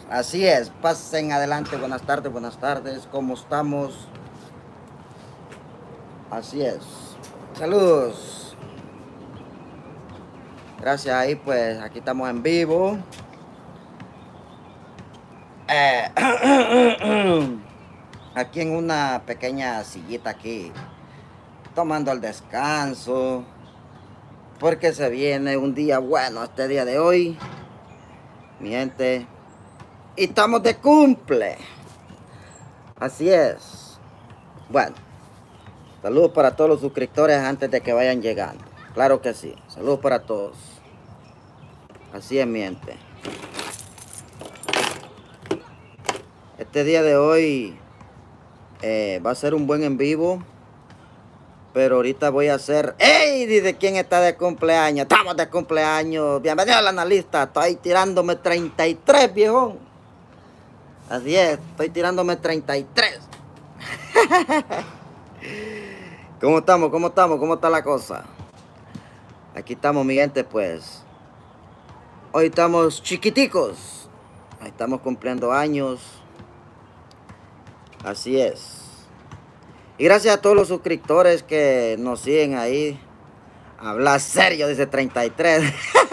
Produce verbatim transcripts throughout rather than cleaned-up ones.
Así es, pasen adelante, buenas tardes, buenas tardes, ¿cómo estamos? Así es, saludos. Gracias ahí, pues aquí estamos en vivo. Eh, aquí en una pequeña sillita aquí, tomando el descanso, porque se viene un día bueno este día de hoy, mi gente, y estamos de cumple. Así es. Bueno, saludos para todos los suscriptores antes de que vayan llegando. Claro que sí, saludos para todos. Así es, mi gente. Este día de hoy eh, va a ser un buen en vivo. Pero ahorita voy a hacer... ¡Ey! Dice, ¿quién está de cumpleaños? Estamos de cumpleaños. Bienvenido al analista. Estoy tirándome treinta y tres, viejón. Así es, estoy tirándome treinta y tres. ¿Cómo estamos? ¿Cómo estamos? ¿Cómo está la cosa? Aquí estamos, mi gente, pues. Hoy estamos chiquiticos. Ahí estamos cumpliendo años. Así es. Y gracias a todos los suscriptores que nos siguen ahí. Habla serio, dice treinta y tres.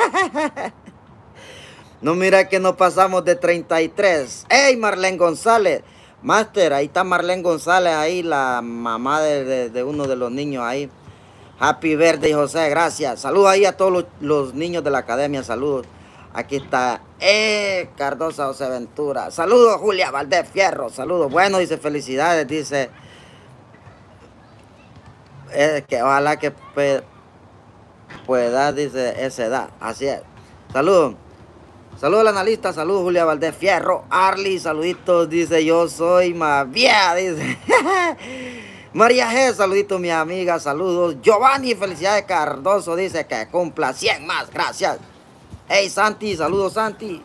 No, mira que no pasamos de treinta y tres. ¡Ey, Marlene González! Master, ahí está Marlene González, ahí la mamá de, de, de uno de los niños ahí. Happy birthday, José, gracias. Saludos ahí a todos los, los niños de la academia, saludos. Aquí está eh, Cardosa José Ventura. Saludos, Julia Valdés Fierro, saludos. Bueno, dice felicidades, dice... Es que ojalá que pueda, dice, esa edad. Así es. Saludos. Saludos al analista. Saludos, Julia Valdés Fierro. Arly, saluditos. Dice, yo soy más vieja. Dice. María G, saluditos, mi amiga. Saludos. Giovanni, felicidades, Cardoso. Dice que cumpla cien más. Gracias. Hey, Santi. Saludos, Santi.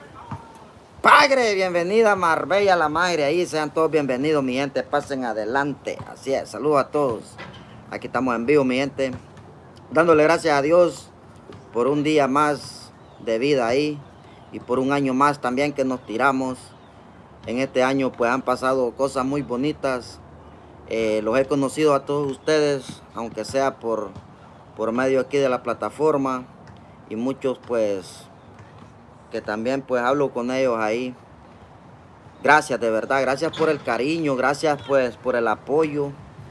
Padre, bienvenida, Marbella, la madre. Ahí sean todos bienvenidos, mi gente. Pasen adelante. Así es. Saludos a todos. Aquí estamos en vivo, mi gente, dándole gracias a Dios por un día más de vida ahí y por un año más también que nos tiramos. En este año pues han pasado cosas muy bonitas. Eh, los he conocido a todos ustedes, aunque sea por, por medio aquí de la plataforma, y muchos pues que también pues hablo con ellos ahí. Gracias, de verdad, gracias por el cariño, gracias pues por el apoyo.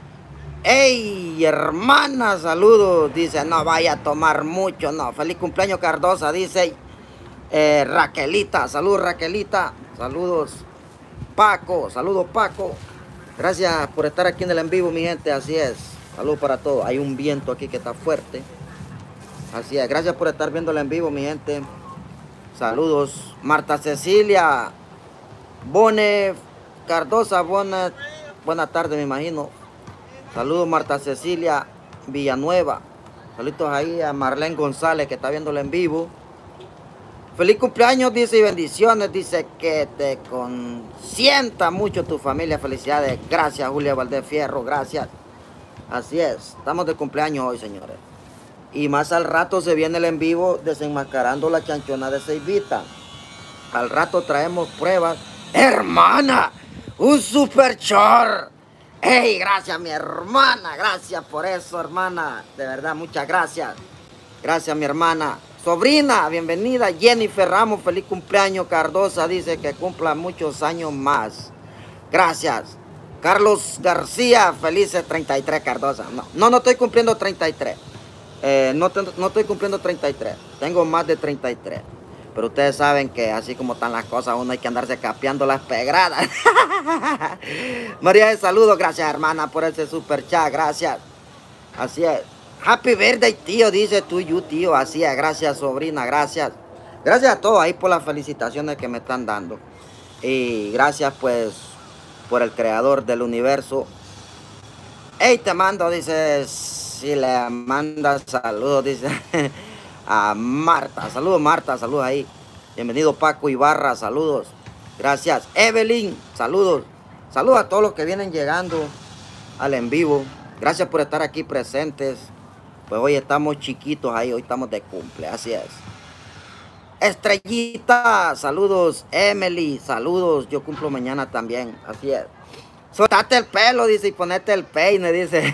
¡Ey, hermana! Saludos. Dice, no vaya a tomar mucho. No, feliz cumpleaños, Cardosa. Dice eh, Raquelita. Saludos, Raquelita. Saludos, Paco. Saludos, Paco. Gracias por estar aquí en el en vivo, mi gente. Así es. Saludos para todos. Hay un viento aquí que está fuerte. Así es. Gracias por estar viendo el en vivo, mi gente. Saludos. Marta Cecilia. Bone Cardosa. Buena, buena tarde, me imagino. Saludos, Marta Cecilia Villanueva. Saludos ahí a Marlene González que está viéndolo en vivo. Feliz cumpleaños, dice, y bendiciones. Dice que te consienta mucho tu familia. Felicidades. Gracias, Julia Valdés Fierro. Gracias. Así es. Estamos de cumpleaños hoy, señores. Y más al rato se viene el en vivo desenmascarando la chanchona de Ceibita. Al rato traemos pruebas. ¡Hermana! ¡Un super chor! ¡Hey! Gracias, mi hermana. Gracias por eso, hermana. De verdad, muchas gracias. Gracias, mi hermana. Sobrina, bienvenida. Jennifer Ramos, feliz cumpleaños. Cardosa dice que cumpla muchos años más. Gracias. Carlos García, felices treinta y tres, Cardosa. No, no, no estoy cumpliendo treinta y tres. Eh, no, te, no estoy cumpliendo treinta y tres. Tengo más de treinta y tres. Pero ustedes saben que así como están las cosas, uno hay que andarse capeando las pedradas. María de saludos, gracias, hermana, por ese super chat, gracias. Así es. Happy birthday, tío, dice tú, you, tío. Así es, gracias, sobrina, gracias. Gracias a todos ahí por las felicitaciones que me están dando. Y gracias, pues, por el creador del universo. Hey, te mando, dice, si le mandas saludos, dice. A Marta, saludos Marta, saludos ahí. Bienvenido Paco Ibarra, saludos. Gracias. Evelyn, saludos. Saludos a todos los que vienen llegando al en vivo. Gracias por estar aquí presentes. Pues hoy estamos chiquitos ahí, hoy estamos de cumple, así es. Estrellita, saludos. Emily, saludos. Yo cumplo mañana también, así es. Soltate el pelo, dice, y ponete el peine, dice.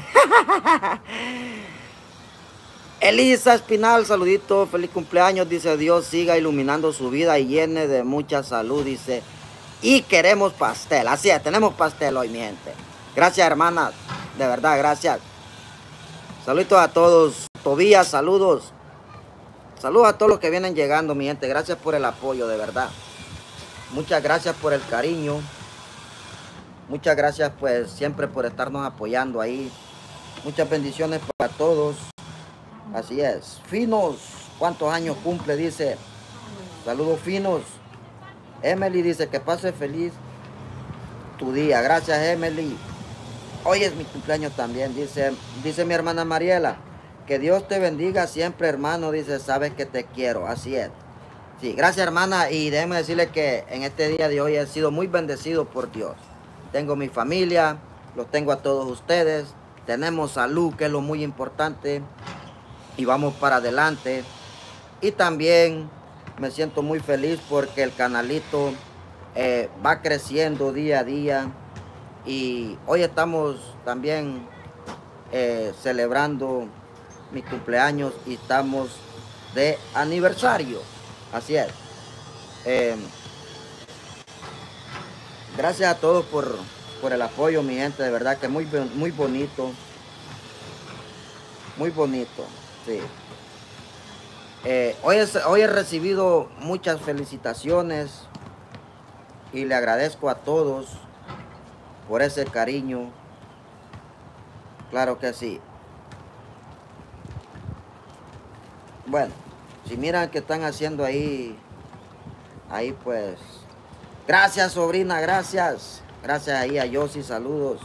Elisa Espinal, saludito, feliz cumpleaños, dice, Dios siga iluminando su vida y llene de mucha salud, dice. Y queremos pastel, así es, tenemos pastel hoy, mi gente. Gracias, hermanas, de verdad, gracias. Saluditos a todos. Tobías, saludos. Saludos a todos los que vienen llegando, mi gente. Gracias por el apoyo, de verdad. Muchas gracias por el cariño. Muchas gracias, pues, siempre por estarnos apoyando ahí. Muchas bendiciones para todos. Así es. Finos, ¿cuántos años cumple? Dice. Saludos, Finos. Emily dice que pase feliz tu día. Gracias, Emily. Hoy es mi cumpleaños también. Dice, dice mi hermana Mariela. Que Dios te bendiga siempre, hermano. Dice, sabes que te quiero. Así es. Sí, gracias, hermana. Y déjeme decirle que en este día de hoy he sido muy bendecido por Dios. Tengo mi familia, los tengo a todos ustedes. Tenemos salud, que es lo muy importante. Y vamos para adelante. Y también me siento muy feliz porque el canalito eh, va creciendo día a día. Y hoy estamos también eh, celebrando mi cumpleaños y estamos de aniversario. Así es. Eh, gracias a todos por, por el apoyo, mi gente. De verdad que muy, muy bonito. Muy bonito. Sí. Eh, hoy, es, hoy he recibido muchas felicitaciones y le agradezco a todos por ese cariño. Claro que sí. Bueno, si miran que están haciendo ahí, ahí pues, gracias sobrina, gracias. Gracias ahí a Yossi, saludos.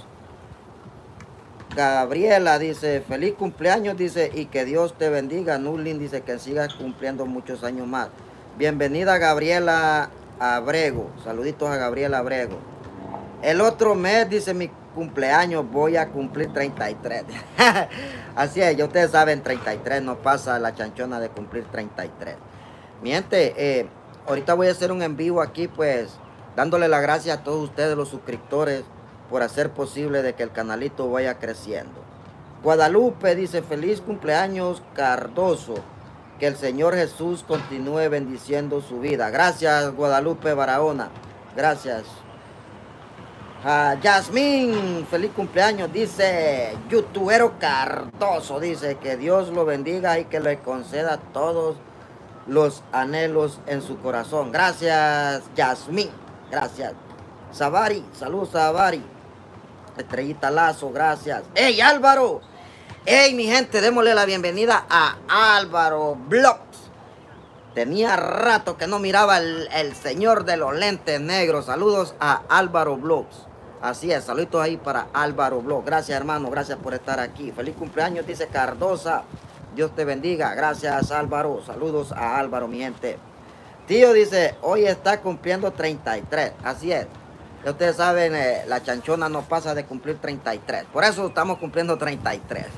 Gabriela dice, feliz cumpleaños, dice, y que Dios te bendiga. Nulin dice que sigas cumpliendo muchos años más. Bienvenida Gabriela Abrego, saluditos a Gabriela Abrego. El otro mes, dice, mi cumpleaños voy a cumplir treinta y tres. Así es, ya ustedes saben, treinta y tres no pasa la chanchona de cumplir treinta y tres. Mi gente, eh, ahorita voy a hacer un en vivo aquí, pues, dándole las gracias a todos ustedes, los suscriptores, por hacer posible de que el canalito vaya creciendo. Guadalupe dice, feliz cumpleaños Cardoso, que el Señor Jesús continúe bendiciendo su vida. Gracias Guadalupe Barahona, gracias. Uh, Yasmín, feliz cumpleaños, dice Youtubero Cardoso, dice que Dios lo bendiga y que le conceda todos los anhelos en su corazón. Gracias Yasmín, gracias. Savari, saludos Savari. Estrellita Lazo, gracias. ¡Ey, Álvaro! ¡Ey, mi gente! Démosle la bienvenida a Álvaro Vlogs. Tenía rato que no miraba el, el señor de los lentes negros. Saludos a Álvaro Vlogs. Así es, saludos ahí para Álvaro Vlogs. Gracias, hermano, gracias por estar aquí. Feliz cumpleaños, dice Cardosa. Dios te bendiga. Gracias, Álvaro. Saludos a Álvaro, mi gente. Tío dice, hoy está cumpliendo treinta y tres. Así es. Ya ustedes saben, eh, la chanchona no pasa de cumplir treinta y tres. Por eso estamos cumpliendo treinta y tres.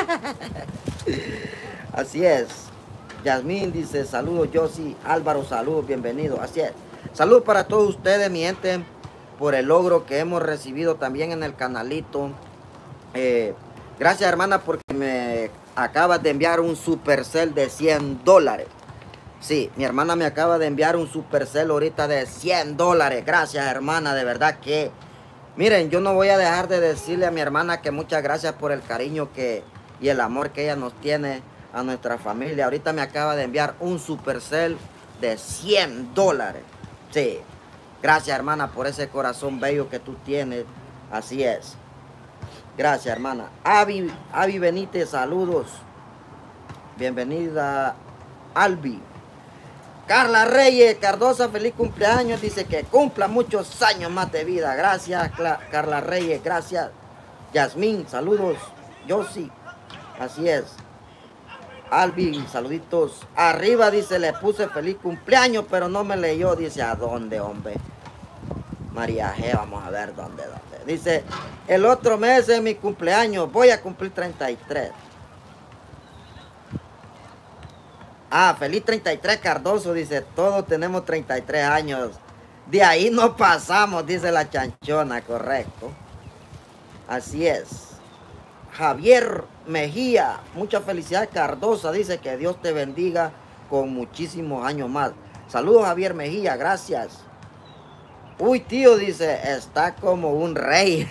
Así es. Yasmín dice, saludos Yossi. Álvaro, saludos, bienvenido. Así es. Saludos para todos ustedes, mi gente, por el logro que hemos recibido también en el canalito. Eh, gracias, hermana, porque me acabas de enviar un Supercell de cien dólares. Sí, mi hermana me acaba de enviar un Supercell ahorita de cien dólares. Gracias, hermana, de verdad que... Miren, yo no voy a dejar de decirle a mi hermana que muchas gracias por el cariño que y el amor que ella nos tiene a nuestra familia. Ahorita me acaba de enviar un Supercell de cien dólares. Sí, gracias, hermana, por ese corazón bello que tú tienes. Así es. Gracias, hermana. Avi, Avi Benítez, saludos. Bienvenida, Albi. Carla Reyes Cardosa, feliz cumpleaños. Dice que cumpla muchos años más de vida. Gracias, Cla Carla Reyes, gracias. Yasmín, saludos. Yossi, así es. Alvin, saluditos. Arriba dice, le puse feliz cumpleaños, pero no me leyó. Dice, ¿a dónde, hombre? María G, vamos a ver dónde, dónde. Dice, el otro mes es mi cumpleaños, voy a cumplir treinta y tres. Ah, feliz treinta y tres Cardoso, dice, todos tenemos treinta y tres años. De ahí no pasamos, dice la chanchona, correcto. Así es. Javier Mejía, mucha felicidad Cardosa, dice que Dios te bendiga con muchísimos años más. Saludos Javier Mejía, gracias. Uy, tío, dice, está como un rey.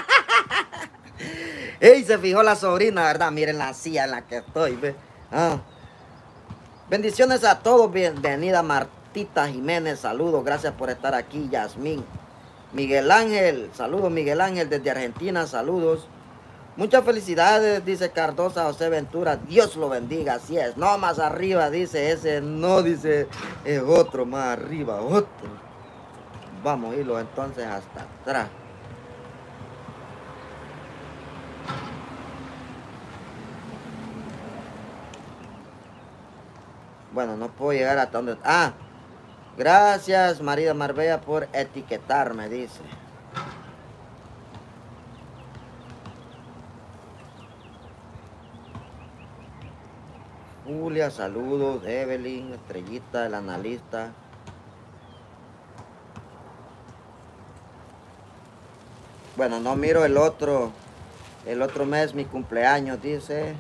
Ey, se fijó la sobrina, ¿verdad? Miren la silla en la que estoy, ¿ve? Ah. Bendiciones a todos, bienvenida Martita Jiménez, saludos, gracias por estar aquí, Yasmín. Miguel Ángel, saludos Miguel Ángel desde Argentina, saludos. Muchas felicidades, dice Cardosa José Ventura, Dios lo bendiga, así es. No, más arriba, dice ese, no, dice, es otro, más arriba, otro. Vamos a irlo entonces hasta atrás. Bueno, no puedo llegar hasta donde... Ah, gracias María Marbella por etiquetarme, dice. Julia, saludos. Evelyn, Estrellita, el analista. Bueno, no miro el otro. El otro mes, mi cumpleaños, dice.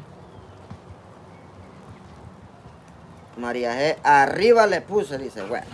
María G. Arriba le puse, dice. Bueno.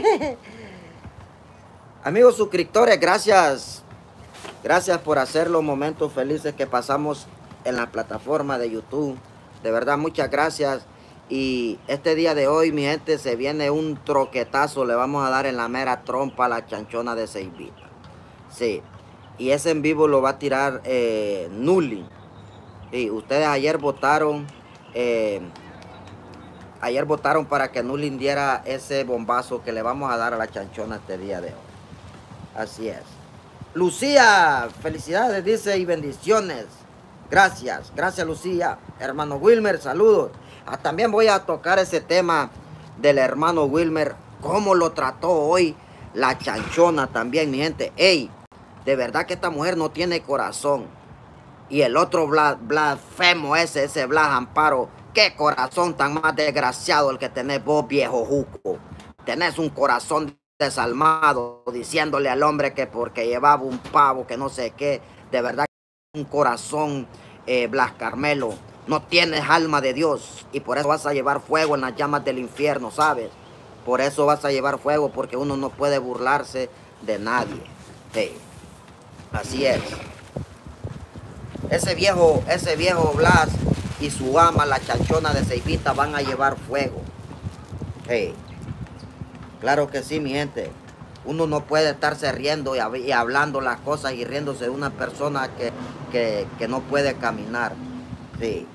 Amigos suscriptores, gracias. Gracias por hacer los momentos felices que pasamos en la plataforma de YouTube. De verdad, muchas gracias. Y este día de hoy, mi gente, se viene un troquetazo. Le vamos a dar en la mera trompa a la chanchona de Ceibita. Sí. Y ese en vivo lo va a tirar eh, Nuli. Sí, ustedes ayer votaron... Eh, ayer votaron para que Nuli diera ese bombazo que le vamos a dar a la chanchona este día de hoy. Así es. Lucía, felicidades, dice, y bendiciones. Gracias, gracias Lucía. Hermano Wilmer, saludos. Ah, también voy a tocar ese tema del hermano Wilmer. Cómo lo trató hoy la chanchona también, mi gente. Ey, de verdad que esta mujer no tiene corazón. Y el otro blasfemo ese, ese Blas Amparo. Qué corazón tan más desgraciado el que tenés vos, viejo juco. Tenés un corazón desalmado, diciéndole al hombre que porque llevaba un pavo, que no sé qué. De verdad, un corazón, eh, Blas Carmelo. No tienes alma de Dios. Y por eso vas a llevar fuego en las llamas del infierno, ¿sabes? Por eso vas a llevar fuego, porque uno no puede burlarse de nadie. Hey, así es. Ese viejo, ese viejo Blas y su ama, la chanchona de Ceibita, van a llevar fuego. Hey, claro que sí, mi gente. Uno no puede estarse riendo y, y hablando las cosas y riéndose de una persona que, que, que no puede caminar. Sí.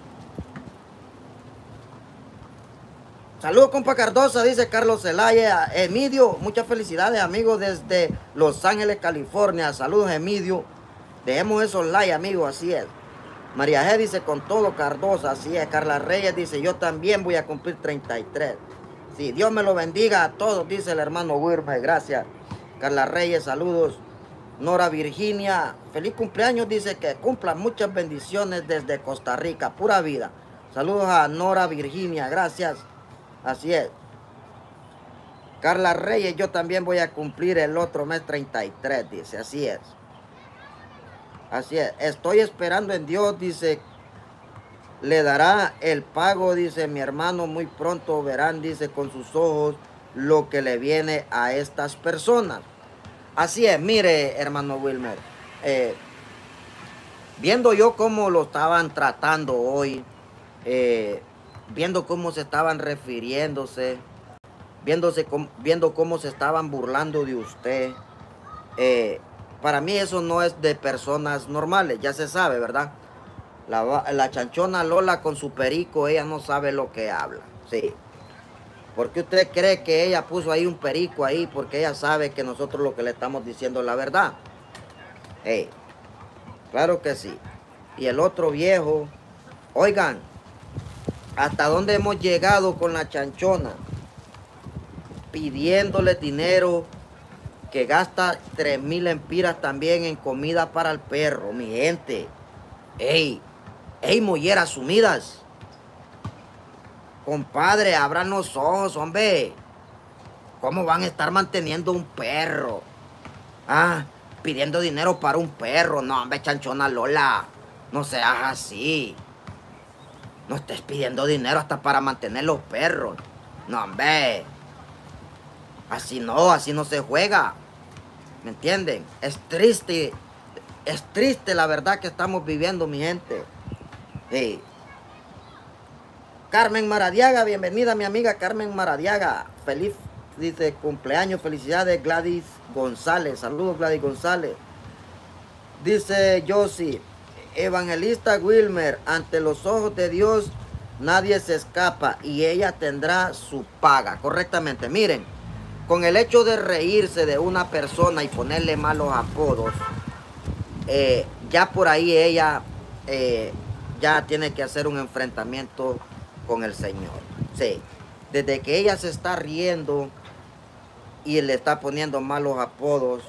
Saludos, compa Cardosa, dice Carlos Zelaya. Emidio, muchas felicidades, amigos, desde Los Ángeles, California. Saludos, Emidio. Dejemos esos likes, amigos, así es. María G dice, con todo Cardosa, así es. Carla Reyes dice, yo también voy a cumplir treinta y tres. Sí, Dios me lo bendiga a todos, dice el hermano Wilmer, gracias. Carla Reyes, saludos. Nora Virginia, feliz cumpleaños, dice que cumpla muchas bendiciones desde Costa Rica, pura vida. Saludos a Nora Virginia, gracias. Así es. Carla Reyes, yo también voy a cumplir el otro mes treinta y tres, dice, así es. Así es, estoy esperando en Dios, dice, le dará el pago, dice mi hermano, muy pronto verán, dice, con sus ojos lo que le viene a estas personas. Así es, mire, hermano Wilmer, eh, viendo yo cómo lo estaban tratando hoy, eh, viendo cómo se estaban refiriéndose, viéndose, viendo cómo se estaban burlando de usted, eh, para mí eso no es de personas normales, ya se sabe, ¿verdad? La, la chanchona Lola con su perico, ella no sabe lo que habla, sí. ¿Por qué usted cree que ella puso ahí un perico ahí? Porque ella sabe que nosotros lo que le estamos diciendo es la verdad. Hey, claro que sí. Y el otro viejo, oigan, ¿hasta dónde hemos llegado con la chanchona? Pidiéndole dinero, que gasta tres mil empiras también en comida para el perro, mi gente. Ey, ey, molleras sumidas. Compadre, abran los ojos, hombre. ¿Cómo van a estar manteniendo un perro? Ah, pidiendo dinero para un perro. No, hombre, chanchona Lola. No seas así. No estés pidiendo dinero hasta para mantener los perros. No, hombre. Así no, así no se juega. ¿Me entienden? Es triste. Es triste la verdad que estamos viviendo, mi gente. Sí. Carmen Maradiaga, bienvenida mi amiga Carmen Maradiaga. Feliz, dice, cumpleaños, felicidades Gladys González. Saludos Gladys González. Dice Josie, evangelista Wilmer, ante los ojos de Dios nadie se escapa y ella tendrá su paga. Correctamente, miren, con el hecho de reírse de una persona y ponerle malos apodos, eh, ya por ahí ella eh, ya tiene que hacer un enfrentamiento con el Señor. Sí, desde que ella se está riendo y le está poniendo malos apodos,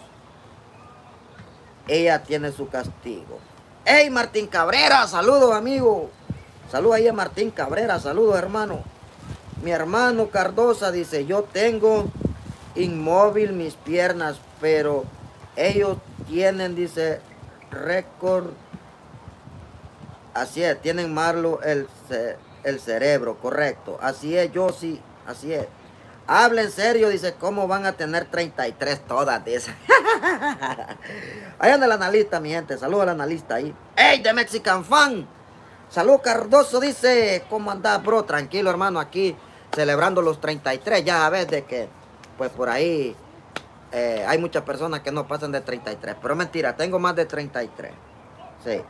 ella tiene su castigo. ¡Hey, Martín Cabrera! Saludos, amigo. Saludos ahí a Martín Cabrera. Saludos, hermano. Mi hermano Cardosa dice, yo tengo inmóvil mis piernas, pero ellos tienen, dice, récord. Así es, tienen malo el, el cerebro, correcto. Así es, yo sí, así es. Habla en serio, dice, ¿cómo van a tener treinta y tres todas? Dice. Ahí anda el analista, mi gente. Saludos al analista ahí. ¡Ey, de Mexican Fan! Saludos, Cardoso, dice, ¿cómo andás, bro? Tranquilo, hermano, aquí celebrando los treinta y tres. Ya sabes de que, pues por ahí eh, hay muchas personas que no pasan de treinta y tres. Pero mentira, tengo más de treinta y tres. Sí.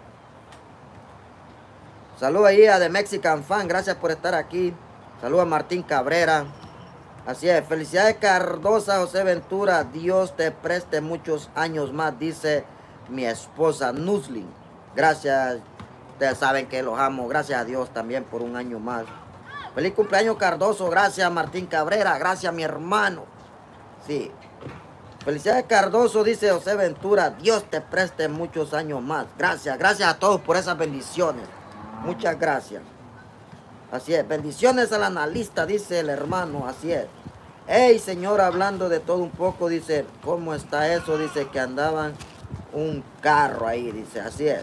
Saludos ahí a The Mexican Fan. Gracias por estar aquí. Saludos a Martín Cabrera. Así es, felicidades Cardosa, José Ventura, Dios te preste muchos años más, dice mi esposa Nuslin. Gracias, ustedes saben que los amo, gracias a Dios también por un año más. Feliz cumpleaños Cardoso, gracias Martín Cabrera, gracias mi hermano. Sí, felicidades Cardoso, dice José Ventura, Dios te preste muchos años más. Gracias, gracias a todos por esas bendiciones, muchas gracias. Así es, bendiciones al analista, dice el hermano, así es. Hey, señor, hablando de todo un poco, dice, ¿cómo está eso? Dice que andaban un carro ahí, dice, así es.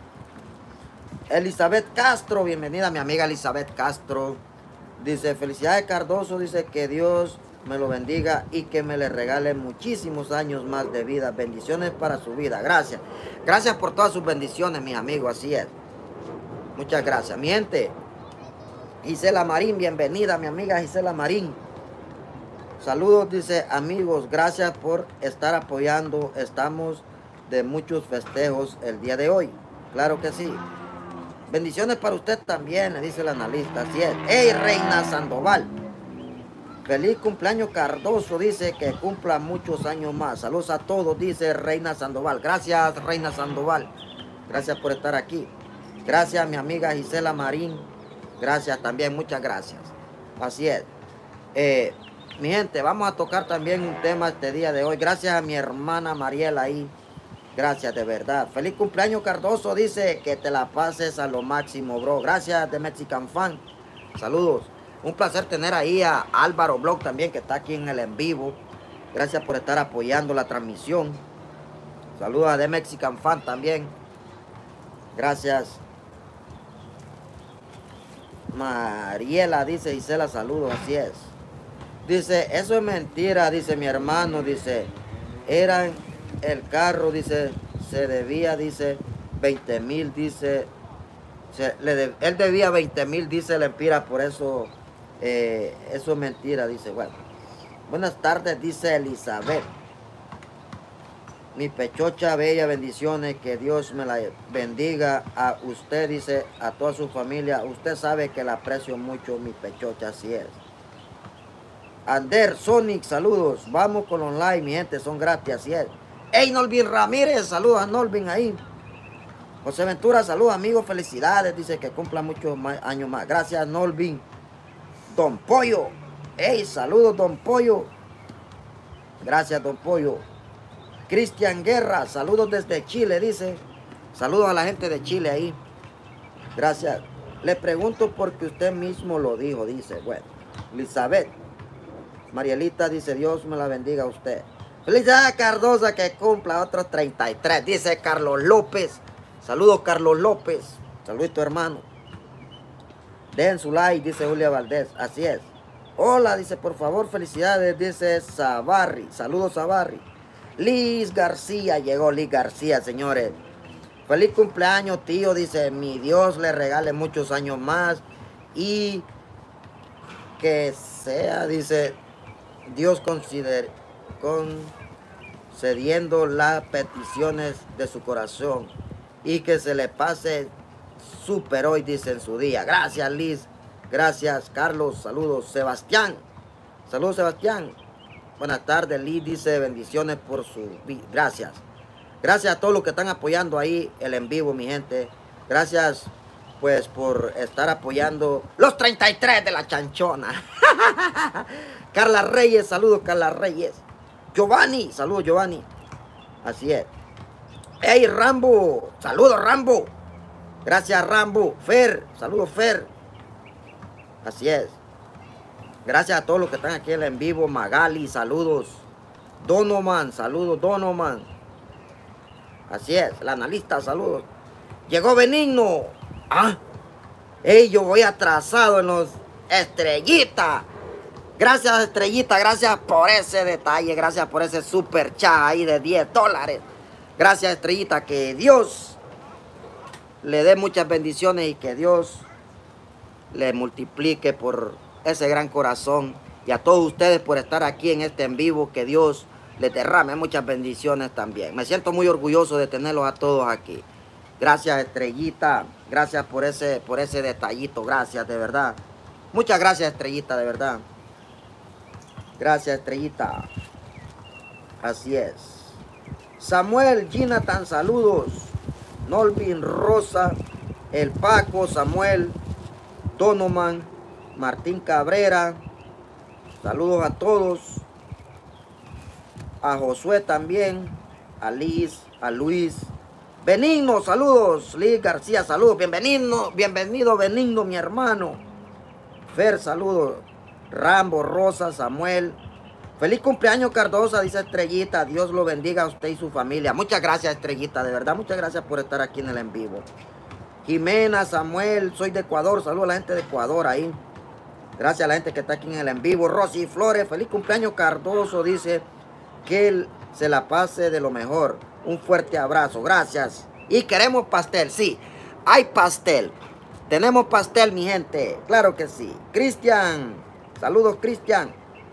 Elizabeth Castro, bienvenida mi amiga Elizabeth Castro. Dice, felicidades Cardoso, dice que Dios me lo bendiga y que me le regale muchísimos años más de vida. Bendiciones para su vida, gracias. Gracias por todas sus bendiciones, mis amigos, así es. Muchas gracias, mi gente. Gisela Marín, bienvenida mi amiga Gisela Marín. Saludos, dice, amigos, gracias por estar apoyando. Estamos de muchos festejos el día de hoy. Claro que sí. Bendiciones para usted también, le dice el analista. Así es. Hey, Reina Sandoval. Feliz cumpleaños Cardoso, dice que cumpla muchos años más. Saludos a todos, dice Reina Sandoval. Gracias, Reina Sandoval. Gracias por estar aquí. Gracias, mi amiga Gisela Marín. Gracias también, muchas gracias. Así es. Eh, mi gente, vamos a tocar también un tema este día de hoy. Gracias a mi hermana Mariela ahí. Gracias, de verdad. Feliz cumpleaños, Cardoso. Dice que te la pases a lo máximo, bro. Gracias, de Mexican Fan. Saludos. Un placer tener ahí a Álvaro Blog también, que está aquí en el en vivo. Gracias por estar apoyando la transmisión. Saludos a The Mexican Fan también. Gracias. Mariela dice, Gisela, saludos, así es. Dice, eso es mentira, dice mi hermano, dice, eran el carro, dice, se debía, dice, veinte mil, dice, se, le de, él debía veinte mil, dice el Empira, por eso, eh, eso es mentira, dice, bueno. Buenas tardes, dice Elizabeth. Mi pechocha bella, bendiciones, que Dios me la bendiga a usted, dice, a toda su familia. Usted sabe que la aprecio mucho, mi pechocha, así es. Ander, Sonic, saludos. Vamos con online, mi gente, son gratis, así es. Hey, Norvin Ramírez, saludos a Norvin ahí. José Ventura, saludos, amigos, felicidades, dice que cumpla muchos más, años más. Gracias, Norvin. Don Pollo, hey, saludos, Don Pollo. Gracias, Don Pollo. Cristian Guerra, saludos desde Chile, dice. Saludos a la gente de Chile ahí. Gracias. Le pregunto porque usted mismo lo dijo, dice. Bueno, Elizabeth. Marielita dice, Dios me la bendiga a usted. Felicidades a Cardosa que cumpla otros treinta y tres, dice Carlos López. Saludos, Carlos López. Saludito, hermano. Den su like, dice Julia Valdés. Así es. Hola, dice, por favor, felicidades, dice Zabarri. Saludos, Zabarri. Liz García, llegó Liz García, señores. Feliz cumpleaños, tío, dice, mi Dios le regale muchos años más. Y que sea, dice, Dios considere, concediendo las peticiones de su corazón. Y que se le pase súper hoy, dice, en su día. Gracias, Liz. Gracias, Carlos. Saludos, Sebastián. Saludos, Sebastián. Buenas tardes, Liz. Dice, bendiciones por su vida. Gracias. Gracias a todos los que están apoyando ahí el en vivo, mi gente. Gracias, pues, por estar apoyando los treinta y tres de la chanchona. Carla Reyes. Saludos, Carla Reyes. Giovanni. Saludos, Giovanni. Así es. Hey, Rambo. Saludos, Rambo. Gracias, Rambo. Fer. Saludos, Fer. Así es. Gracias a todos los que están aquí en vivo. Magali, saludos. Donovan, saludos, Donovan. Así es. El analista, saludos. Llegó Benigno. Ah. Hey, yo voy atrasado en los Estrellita. Gracias, Estrellita. Gracias por ese detalle. Gracias por ese super chat ahí de diez dólares. Gracias, Estrellita, que Dios le dé muchas bendiciones y que Dios le multiplique por ese gran corazón. Y a todos ustedes por estar aquí en este en vivo, que Dios les derrame muchas bendiciones también. Me siento muy orgulloso de tenerlos a todos aquí. Gracias, Estrellita. Gracias por ese, por ese detallito. Gracias, de verdad. Muchas gracias, Estrellita, de verdad. Gracias, Estrellita. Así es. Samuel, Jonathan, saludos. Nolvin, Rosa, El Paco, Samuel, Donovan, Martín Cabrera. Saludos a todos. A Josué también. A Liz, a Luis. Benigno, saludos. Liz García, saludos. Bienvenido, bienvenido, Benigno, mi hermano. Fer, saludos. Rambo, Rosa, Samuel. Feliz cumpleaños, Cardosa, dice Estrellita. Dios lo bendiga a usted y su familia. Muchas gracias, Estrellita, de verdad. Muchas gracias por estar aquí en el en vivo. Jimena, Samuel, soy de Ecuador. Saludos a la gente de Ecuador ahí. Gracias a la gente que está aquí en el en vivo. Rosy Flores, feliz cumpleaños, Cardoso. Dice que él se la pase de lo mejor. Un fuerte abrazo. Gracias. Y queremos pastel, sí. Hay pastel. Tenemos pastel, mi gente. Claro que sí. Cristian. Saludos, Cristian.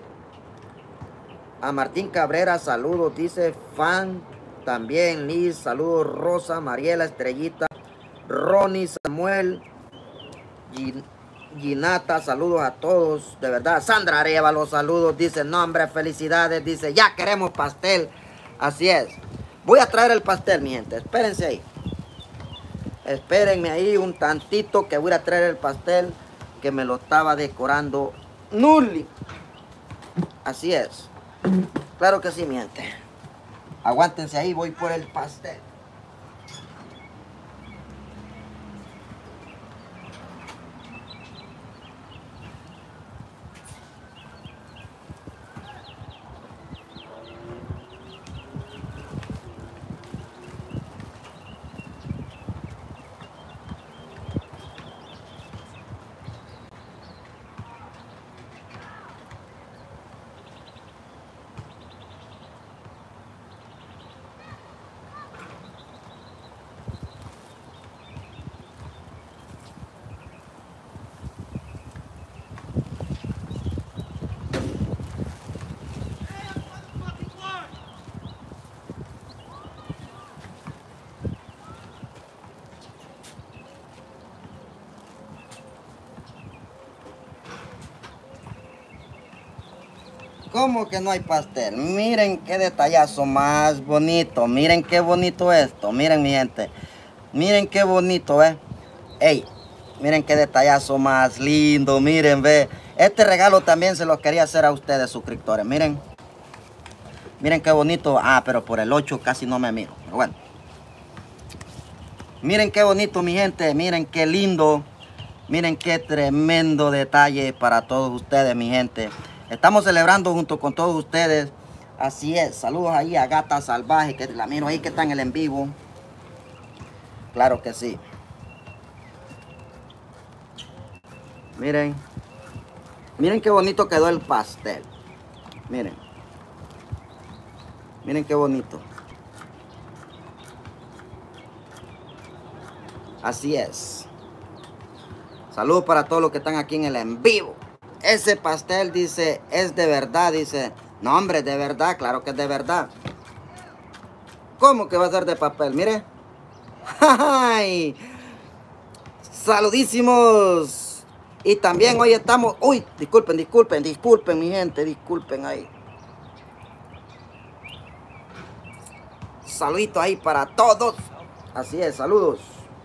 A Martín Cabrera, saludos, dice fan también. Liz, saludos. Rosa, Mariela, Estrellita, Ronnie, Samuel, Ginata, saludos a todos, de verdad. Sandra Arevalo, saludos, dice, no, hombre, felicidades, dice, ya queremos pastel. Así es. Voy a traer el pastel, mi gente, espérense ahí. Espérenme ahí un tantito que voy a traer el pastel que me lo estaba decorando Nuli. Así es. Claro que sí, mi gente. Aguántense ahí, voy por el pastel. ¿Cómo que no hay pastel? Miren qué detallazo más bonito. Miren qué bonito esto. Miren, mi gente. Miren qué bonito, ¿eh? Ey, miren qué detallazo más lindo. Miren, ve. Este regalo también se lo quería hacer a ustedes, suscriptores. Miren. Miren qué bonito. Ah, pero por el ocho casi no me miro. Pero bueno. Miren qué bonito, mi gente. Miren qué lindo. Miren qué tremendo detalle para todos ustedes, mi gente. Estamos celebrando junto con todos ustedes. Así es. Saludos ahí a Gata Salvaje, que la miro ahí que está en el en vivo. Claro que sí. Miren. Miren qué bonito quedó el pastel. Miren. Miren qué bonito. Así es. Saludos para todos los que están aquí en el en vivo. Ese pastel, dice, es de verdad, dice. No, hombre, de verdad, claro que es de verdad. ¿Cómo que va a ser de papel? Mire. ¡Ay! Saludísimos. Y también hoy estamos... Uy, disculpen, disculpen, disculpen, mi gente, disculpen ahí. Saludito ahí para todos. Así es, saludos.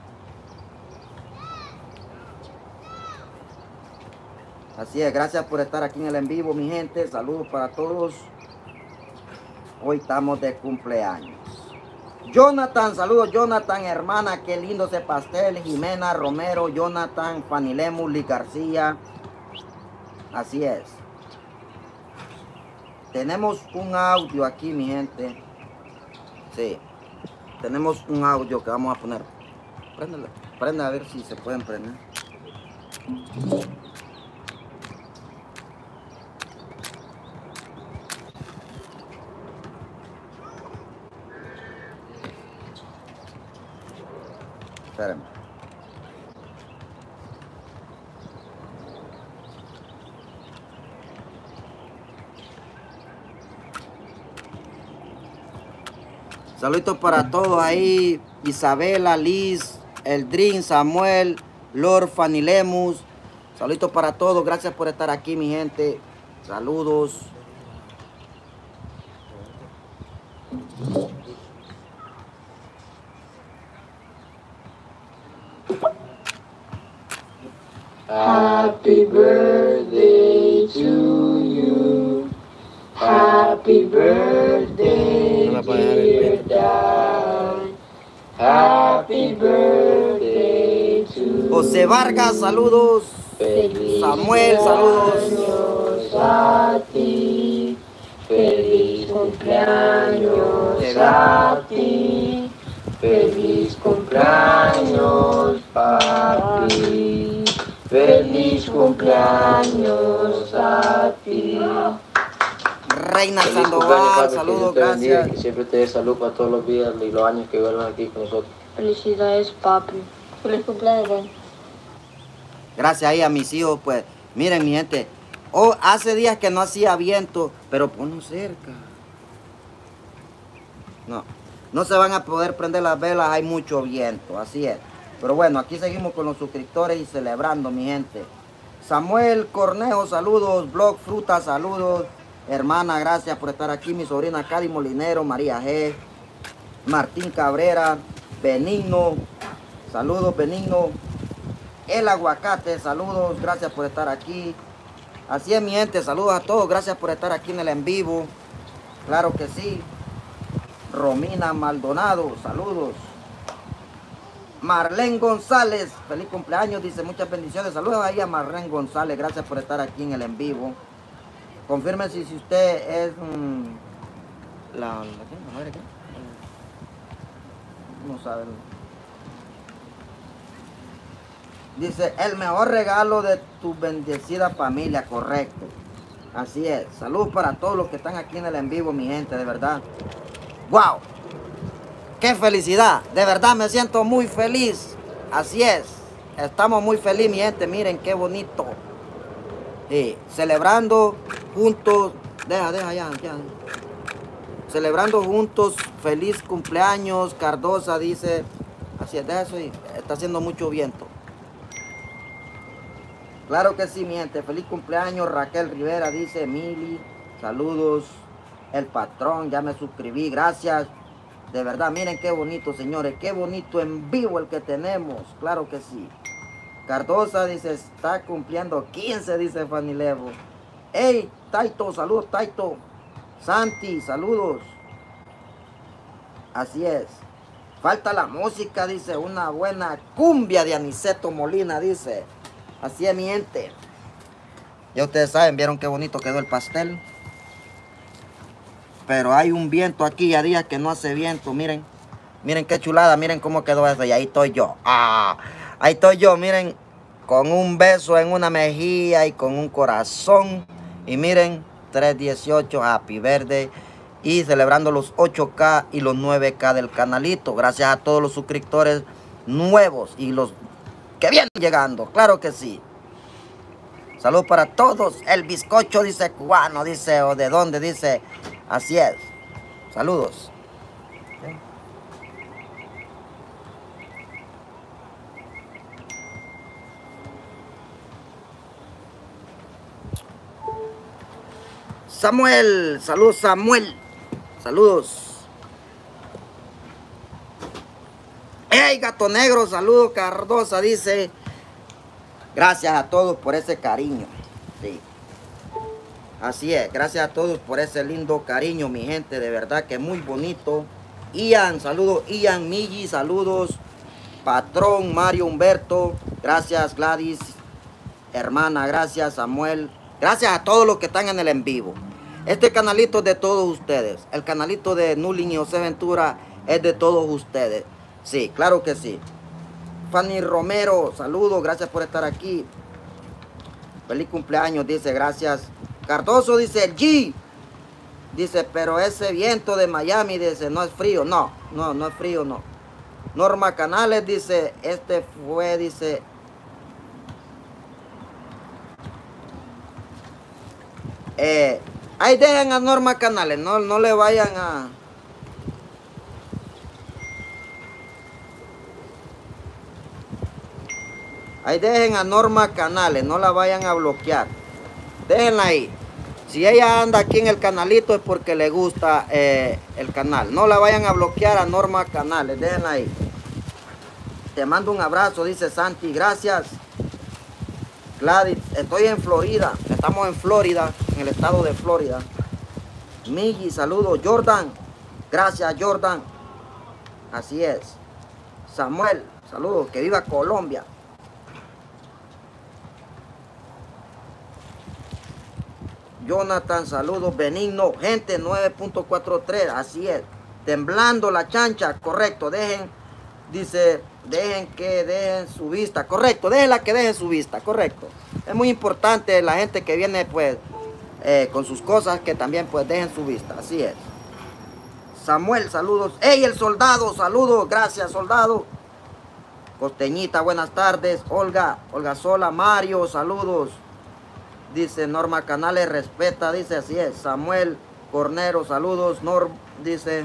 Así es, gracias por estar aquí en el en vivo, mi gente. Saludos para todos. Hoy estamos de cumpleaños. Jonathan, saludos Jonathan, hermana, qué lindo ese pastel. Jimena Romero, Jonathan, Fanny Lemus, Lee García. Así es. Tenemos un audio aquí, mi gente. Sí. Tenemos un audio que vamos a poner. Préndela, prenda a ver si se pueden prender. Espérenme. Saluditos para todos ahí. Isabela, Liz, Eldrin, Samuel, Lord, Fanny Lemus. Saluditos para todos. Gracias por estar aquí, mi gente. Saludos. Happy birthday to you. Happy birthday, dear Dad. Happy birthday to José Vargas, saludos. Feliz Samuel, saludos. cumpleaños a ti. Feliz cumpleaños a ti. Feliz cumpleaños, papi. Feliz cumpleaños a ti. Reina Feliz Sandoval, cumpleaños, papi, que saludos, Dios te bendiga, gracias. que siempre te dé salud para todos los días y los años que vuelvan aquí con nosotros. Felicidades, papi. Feliz cumpleaños, papi. Gracias ahí a mis hijos, pues. Miren, mi gente. Oh, hace días que no hacía viento, pero ponlo cerca. No, no se van a poder prender las velas, hay mucho viento, así es. Pero bueno, aquí seguimos con los suscriptores y celebrando, mi gente. Samuel Cornejo, saludos. Blog Fruta, saludos. Hermana, gracias por estar aquí. Mi sobrina Cari Molinero, María G. Martín Cabrera, Benigno, saludos Benigno. El Aguacate, saludos, gracias por estar aquí. Así es, mi gente, saludos a todos, gracias por estar aquí en el en vivo. Claro que sí. Romina Maldonado, saludos. Marlene González, feliz cumpleaños, dice muchas bendiciones. Saludos ahí a Marlene González, gracias por estar aquí en el en vivo. Confirme si, si usted es mmm, la, la, ¿qué? ¿La madre qué? No sabe. Dice, el mejor regalo de tu bendecida familia, correcto. Así es. Saludos para todos los que están aquí en el en vivo, mi gente, de verdad. ¡Wow! ¡Qué felicidad! De verdad me siento muy feliz. Así es. Estamos muy felices, mi gente. Miren qué bonito. Sí, celebrando juntos. Deja, deja, ya, ya. Celebrando juntos. Feliz cumpleaños. Cardosa dice. Así es, deja eso ahí. Está haciendo mucho viento. Claro que sí, mi gente. Feliz cumpleaños. Raquel Rivera dice. Mili. Saludos. El patrón. Ya me suscribí. Gracias. De verdad, miren qué bonito, señores. Qué bonito en vivo el que tenemos. Claro que sí. Cardosa dice, está cumpliendo quince, dice Fanny Levo. Hey, Taito, saludos, Taito. Santi, saludos. Así es. Falta la música, dice, una buena cumbia de Aniceto Molina, dice. Así es, mi gente. Ya ustedes saben, vieron qué bonito quedó el pastel. Pero hay un viento aquí, ya días que no hace viento, miren. Miren qué chulada, miren cómo quedó eso. Y ahí estoy yo. Ah, ahí estoy yo, miren. Con un beso en una mejilla y con un corazón. Y miren, tres dieciocho, Happy Birthday. Y celebrando los ocho K y los nueve K del canalito. Gracias a todos los suscriptores nuevos y los que vienen llegando. Claro que sí. Salud para todos. El bizcocho dice cubano, dice, o de dónde, dice. Así es. Saludos. Samuel, saludos Samuel. Saludos. ¡Hey, gato negro! Saludos Cardosa, dice. Gracias a todos por ese cariño. Sí. Así es, gracias a todos por ese lindo cariño, mi gente. De verdad que muy bonito. Ian, saludos. Ian, Migi, saludos. Patrón, Mario, Humberto. Gracias, Gladys. Hermana, gracias, Samuel. Gracias a todos los que están en el en vivo. Este canalito es de todos ustedes. El canalito de Nulin y José Ventura es de todos ustedes. Sí, claro que sí. Fanny Romero, saludos, gracias por estar aquí. Feliz cumpleaños, dice, gracias. Cardoso dice, el G. Dice, pero ese viento de Miami, dice, no es frío. No, no, no es frío, no. Norma Canales dice, este fue, dice... Eh, ahí dejen a Norma Canales, no, no le vayan a... Ahí dejen a Norma Canales, no la vayan a bloquear. Déjenla ahí. Si ella anda aquí en el canalito es porque le gusta eh, el canal. No la vayan a bloquear a Norma Canales, déjenla ahí. Te mando un abrazo, dice Santi, gracias. Gladys, estoy en Florida, estamos en Florida, en el estado de Florida. Migi, saludos. Jordan, gracias Jordan. Así es. Samuel, saludos, que viva Colombia. Jonathan, saludos. Benigno, gente, nueve punto cuarenta y tres, así es. Temblando la chancha, correcto, dejen, dice, dejen que dejen su vista, correcto, déjenla que dejen su vista, correcto. Es muy importante la gente que viene, pues, eh, con sus cosas, que también, pues, dejen su vista, así es. Samuel, saludos. ¡Ey, el soldado! Saludos, gracias, soldado. Costeñita, buenas tardes. Olga, Olga Sola, Mario, saludos. Dice Norma Canales, respeta, dice, así es. Samuel Cornero, saludos. Norm, dice.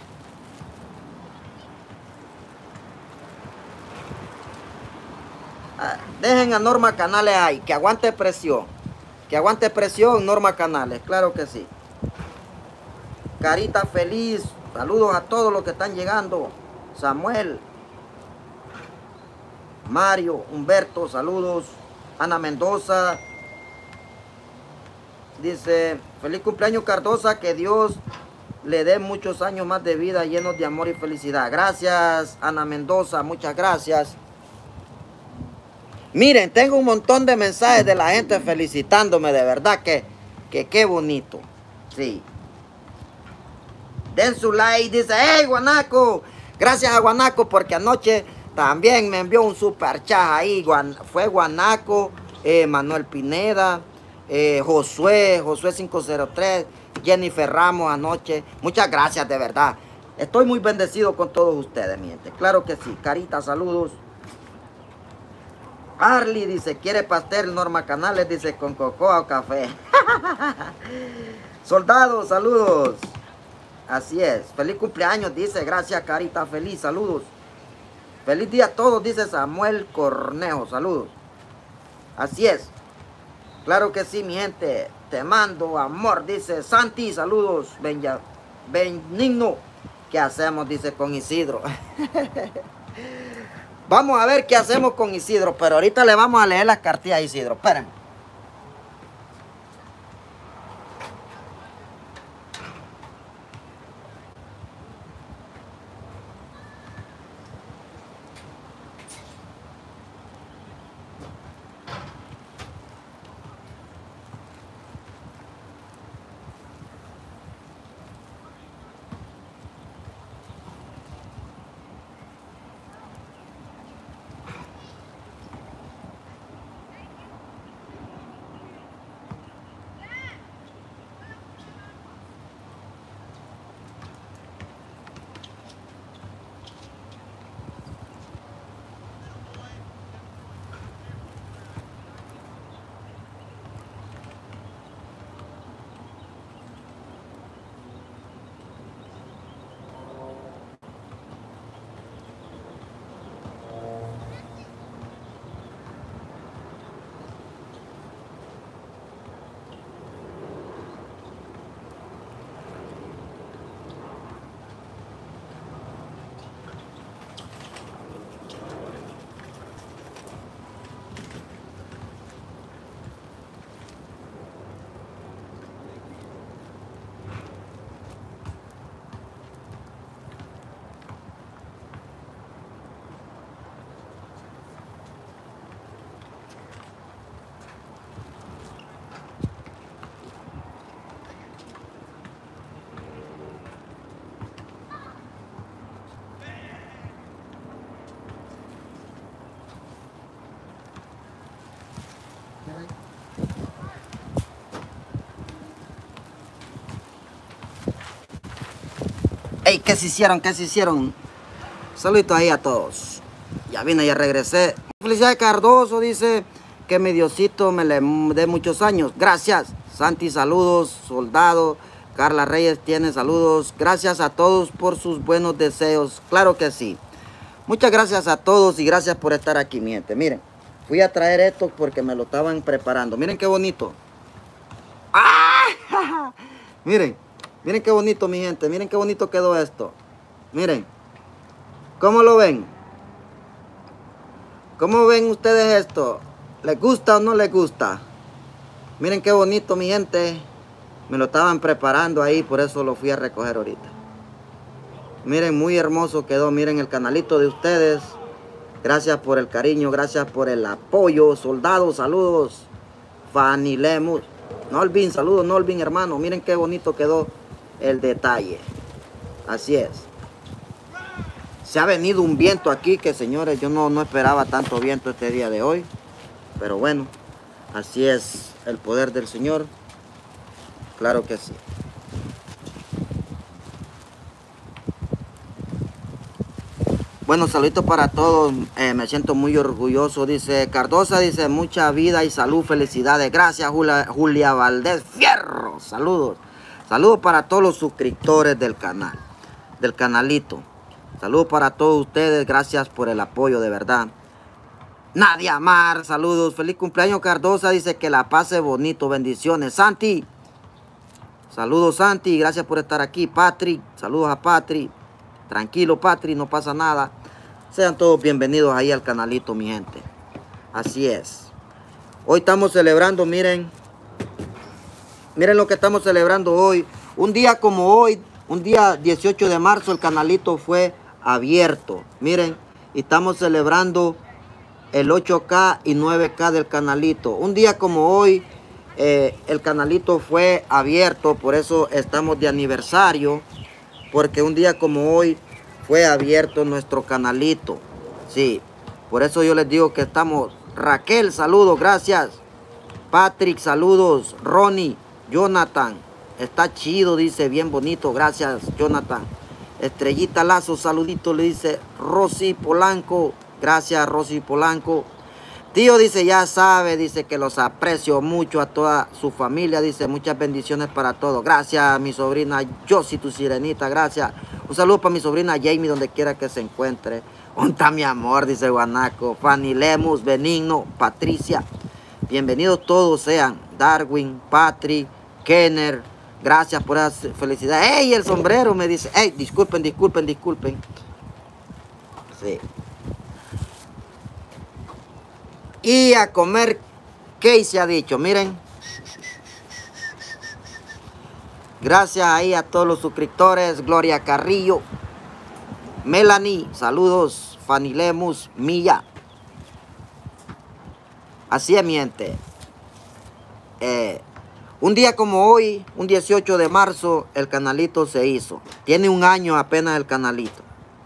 Ah, dejen a Norma Canales ahí, que aguante presión. Que aguante presión, Norma Canales, claro que sí. Carita feliz, saludos a todos los que están llegando. Samuel, Mario, Humberto, saludos. Ana Mendoza. Dice, feliz cumpleaños Cardosa, que Dios le dé muchos años más de vida llenos de amor y felicidad. Gracias, Ana Mendoza, muchas gracias. Miren, tengo un montón de mensajes de la gente felicitándome, de verdad que, que qué bonito. Sí. Den su like, dice, hey Guanaco, gracias a Guanaco porque anoche también me envió un super chat ahí. Guan, fue Guanaco, eh, Manuel Pineda. Eh, Josué, Josué cinco cero tres, Jennifer Ramos anoche. Muchas gracias, de verdad. Estoy muy bendecido con todos ustedes, mi gente. Claro que sí. Carita, saludos. Arly dice, quiere pastel. Norma Canales dice, con cocoa o café. Soldado, saludos. Así es. Feliz cumpleaños, dice. Gracias, Carita. Feliz, saludos. Feliz día a todos, dice Samuel Cornejo. Saludos. Así es. Claro que sí, mi gente. Te mando amor, dice Santi. Saludos, Benya, Benigno. ¿Qué hacemos? Dice con Isidro. Vamos a ver qué hacemos con Isidro. Pero ahorita le vamos a leer las cartillas a Isidro. Esperen. Ey, ¿qué se hicieron? ¿Qué se hicieron? Saluditos ahí a todos. Ya vine, ya regresé. Felicidades Cardoso, dice que mi Diosito me le dé muchos años. Gracias. Santi, saludos. Soldado. Carla Reyes tiene saludos. Gracias a todos por sus buenos deseos. Claro que sí. Muchas gracias a todos y gracias por estar aquí, mi gente. Miren, fui a traer esto porque me lo estaban preparando. Miren qué bonito. ¡Ah! Miren, miren qué bonito, mi gente. Miren qué bonito quedó esto. Miren. ¿Cómo lo ven? ¿Cómo ven ustedes esto? ¿Les gusta o no les gusta? Miren qué bonito, mi gente. Me lo estaban preparando ahí, por eso lo fui a recoger ahorita. Miren, muy hermoso quedó. Miren el canalito de ustedes. Gracias por el cariño, gracias por el apoyo. Soldados, saludos. Fanny Lemus. No olviden, saludos, no olviden, hermano. Miren qué bonito quedó el detalle. Así es. Se ha venido un viento aquí que, señores, yo no, no esperaba tanto viento este día de hoy. Pero bueno, así es el poder del Señor. Claro que sí. Bueno, saluditos para todos. Eh, me siento muy orgulloso. Dice Cardosa, dice mucha vida y salud, felicidades. Gracias, Julia, Julia Valdés Fierro. Saludos. Saludos para todos los suscriptores del canal, del canalito. Saludos para todos ustedes. Gracias por el apoyo, de verdad. Nadia Mar, saludos. Feliz cumpleaños, Cardosa. Dice que la pase bonito. Bendiciones. Santi. Saludos, Santi. Gracias por estar aquí. Patrick. Saludos a Patrick. Tranquilo, Patrick. No pasa nada. Sean todos bienvenidos ahí al canalito, mi gente. Así es. Hoy estamos celebrando, miren. Miren lo que estamos celebrando hoy. Un día como hoy, un día dieciocho de marzo, el canalito fue abierto. Miren, y estamos celebrando el ocho K y nueve K del canalito. Un día como hoy, eh, el canalito fue abierto, por eso estamos de aniversario, porque un día como hoy fue abierto nuestro canalito. Sí, por eso yo les digo que estamos. Raquel, saludos, gracias. Patrick, saludos. Ronnie, Jonathan, está chido, dice, bien bonito, gracias, Jonathan. Estrellita Lazo, saludito, le dice Rosy Polanco. Gracias, Rosy Polanco. Tío, dice, ya sabe, dice que los aprecio mucho a toda su familia. Dice, muchas bendiciones para todos. Gracias, mi sobrina Josie, tu sirenita, gracias. Un saludo para mi sobrina Jamie, donde quiera que se encuentre. Onta, mi amor, dice Guanaco. Fanny Lemus, Benigno, Patricia. Bienvenidos todos sean. Darwin, Patrick, Kenner. Gracias por esa felicidad. ¡Ey, el sombrero! Me dice. ¡Ey, disculpen, disculpen, disculpen! Sí. Y a comer, ¿qué se ha dicho? Miren. Gracias ahí a todos los suscriptores. Gloria Carrillo. Melanie, saludos. Fanny Lemus, Milla. Así es, mi gente. Eh... Un día como hoy, un dieciocho de marzo, el canalito se hizo. Tiene un año apenas el canalito.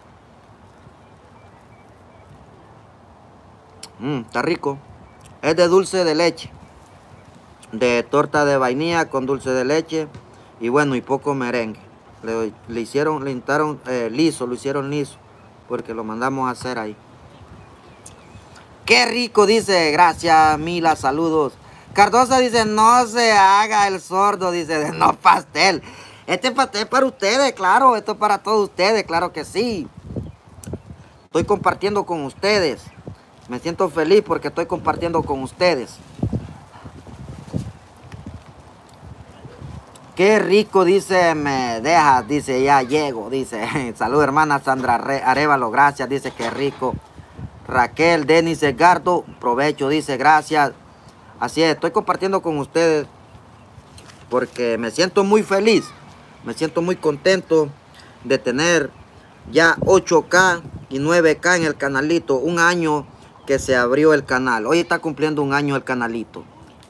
Mm, está rico. Es de dulce de leche. De torta de vainilla con dulce de leche. Y bueno, y poco merengue. Le, le hicieron, le untaron eh, liso, lo hicieron liso. Porque lo mandamos a hacer ahí. Qué rico, dice. Gracias, Mila, saludos. Cardosa dice, no se haga el sordo, dice, de no pastel. Este pastel es para ustedes, claro, esto es para todos ustedes, claro que sí. Estoy compartiendo con ustedes. Me siento feliz porque estoy compartiendo con ustedes. Qué rico, dice, me deja, dice, ya llego, dice. Salud, hermana Sandra Arevalo, gracias, dice, qué rico. Raquel, Denis Edgardo, provecho, dice, gracias. Así es, estoy compartiendo con ustedes porque me siento muy feliz, me siento muy contento de tener ya ocho K y nueve K en el canalito. Un año que se abrió el canal, hoy está cumpliendo un año el canalito.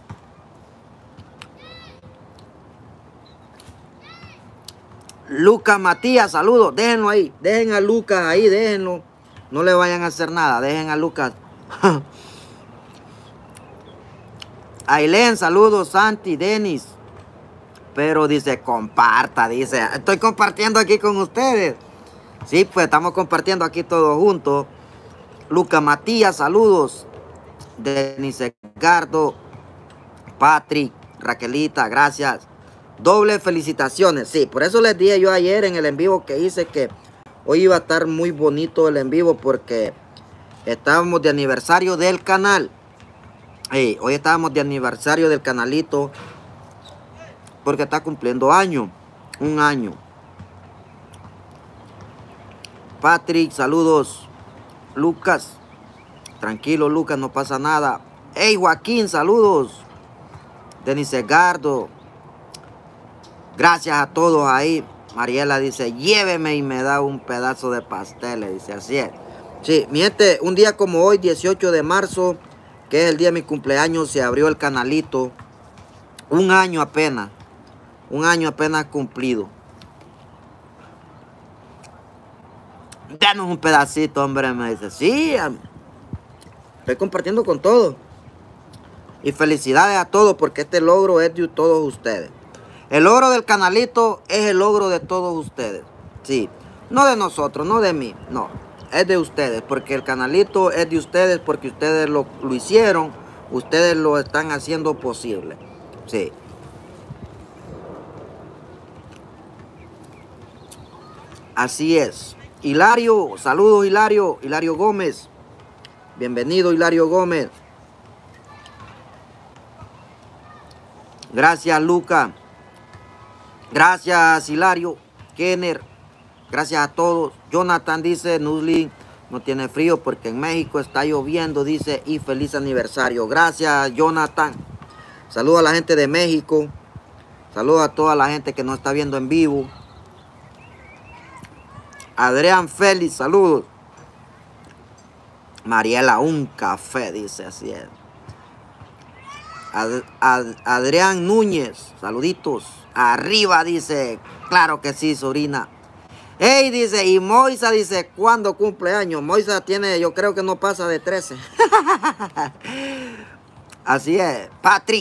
Lucas Matías, saludos, déjenlo ahí, dejen a Lucas ahí, déjenlo, no le vayan a hacer nada, dejen a Lucas. Ailén, saludos, Santi, Denis, pero dice, comparta, dice, estoy compartiendo aquí con ustedes. Sí, pues estamos compartiendo aquí todos juntos. Luca Matías, saludos. Denis Edgardo, Patrick, Raquelita, gracias. Doble felicitaciones. Sí, por eso les dije yo ayer en el en vivo que hice que hoy iba a estar muy bonito el en vivo porque estábamos de aniversario del canal. Hey, hoy estábamos de aniversario del canalito porque está cumpliendo año, un año. Patrick, saludos. Lucas, tranquilo Lucas, no pasa nada. Hey Joaquín, saludos. Denis Edgardo, gracias a todos ahí. Mariela dice, lléveme y me da un pedazo de pastel, le dice, así es. Sí, mi gente, un día como hoy, dieciocho de marzo, que es el día de mi cumpleaños, se abrió el canalito. Un año apenas, un año apenas cumplido. Danos un pedacito, hombre, me dice. Sí, estoy compartiendo con todos. Y felicidades a todos porque este logro es de todos ustedes. El logro del canalito es el logro de todos ustedes. Sí, no de nosotros, no de mí, no. Es de ustedes, porque el canalito es de ustedes porque ustedes lo, lo hicieron. Ustedes lo están haciendo posible. Sí. Así es. Hilario, saludos Hilario, Hilario Gómez. Bienvenido Hilario Gómez. Gracias Luca. Gracias Hilario. Kenner. Gracias a todos. Jonathan dice, Nuzli no tiene frío porque en México está lloviendo, dice, y feliz aniversario. Gracias Jonathan. Saludos a la gente de México. Saludos a toda la gente que nos está viendo en vivo. Adrián Félix, saludos. Mariela, un café, dice, así es. Ad, Ad, Adrián Núñez, saluditos. Arriba, dice, claro que sí, sobrina. Hey, dice, y Moisa dice, ¿cuándo cumple años? Moisa tiene, yo creo que no pasa de trece. Así es. Patrick.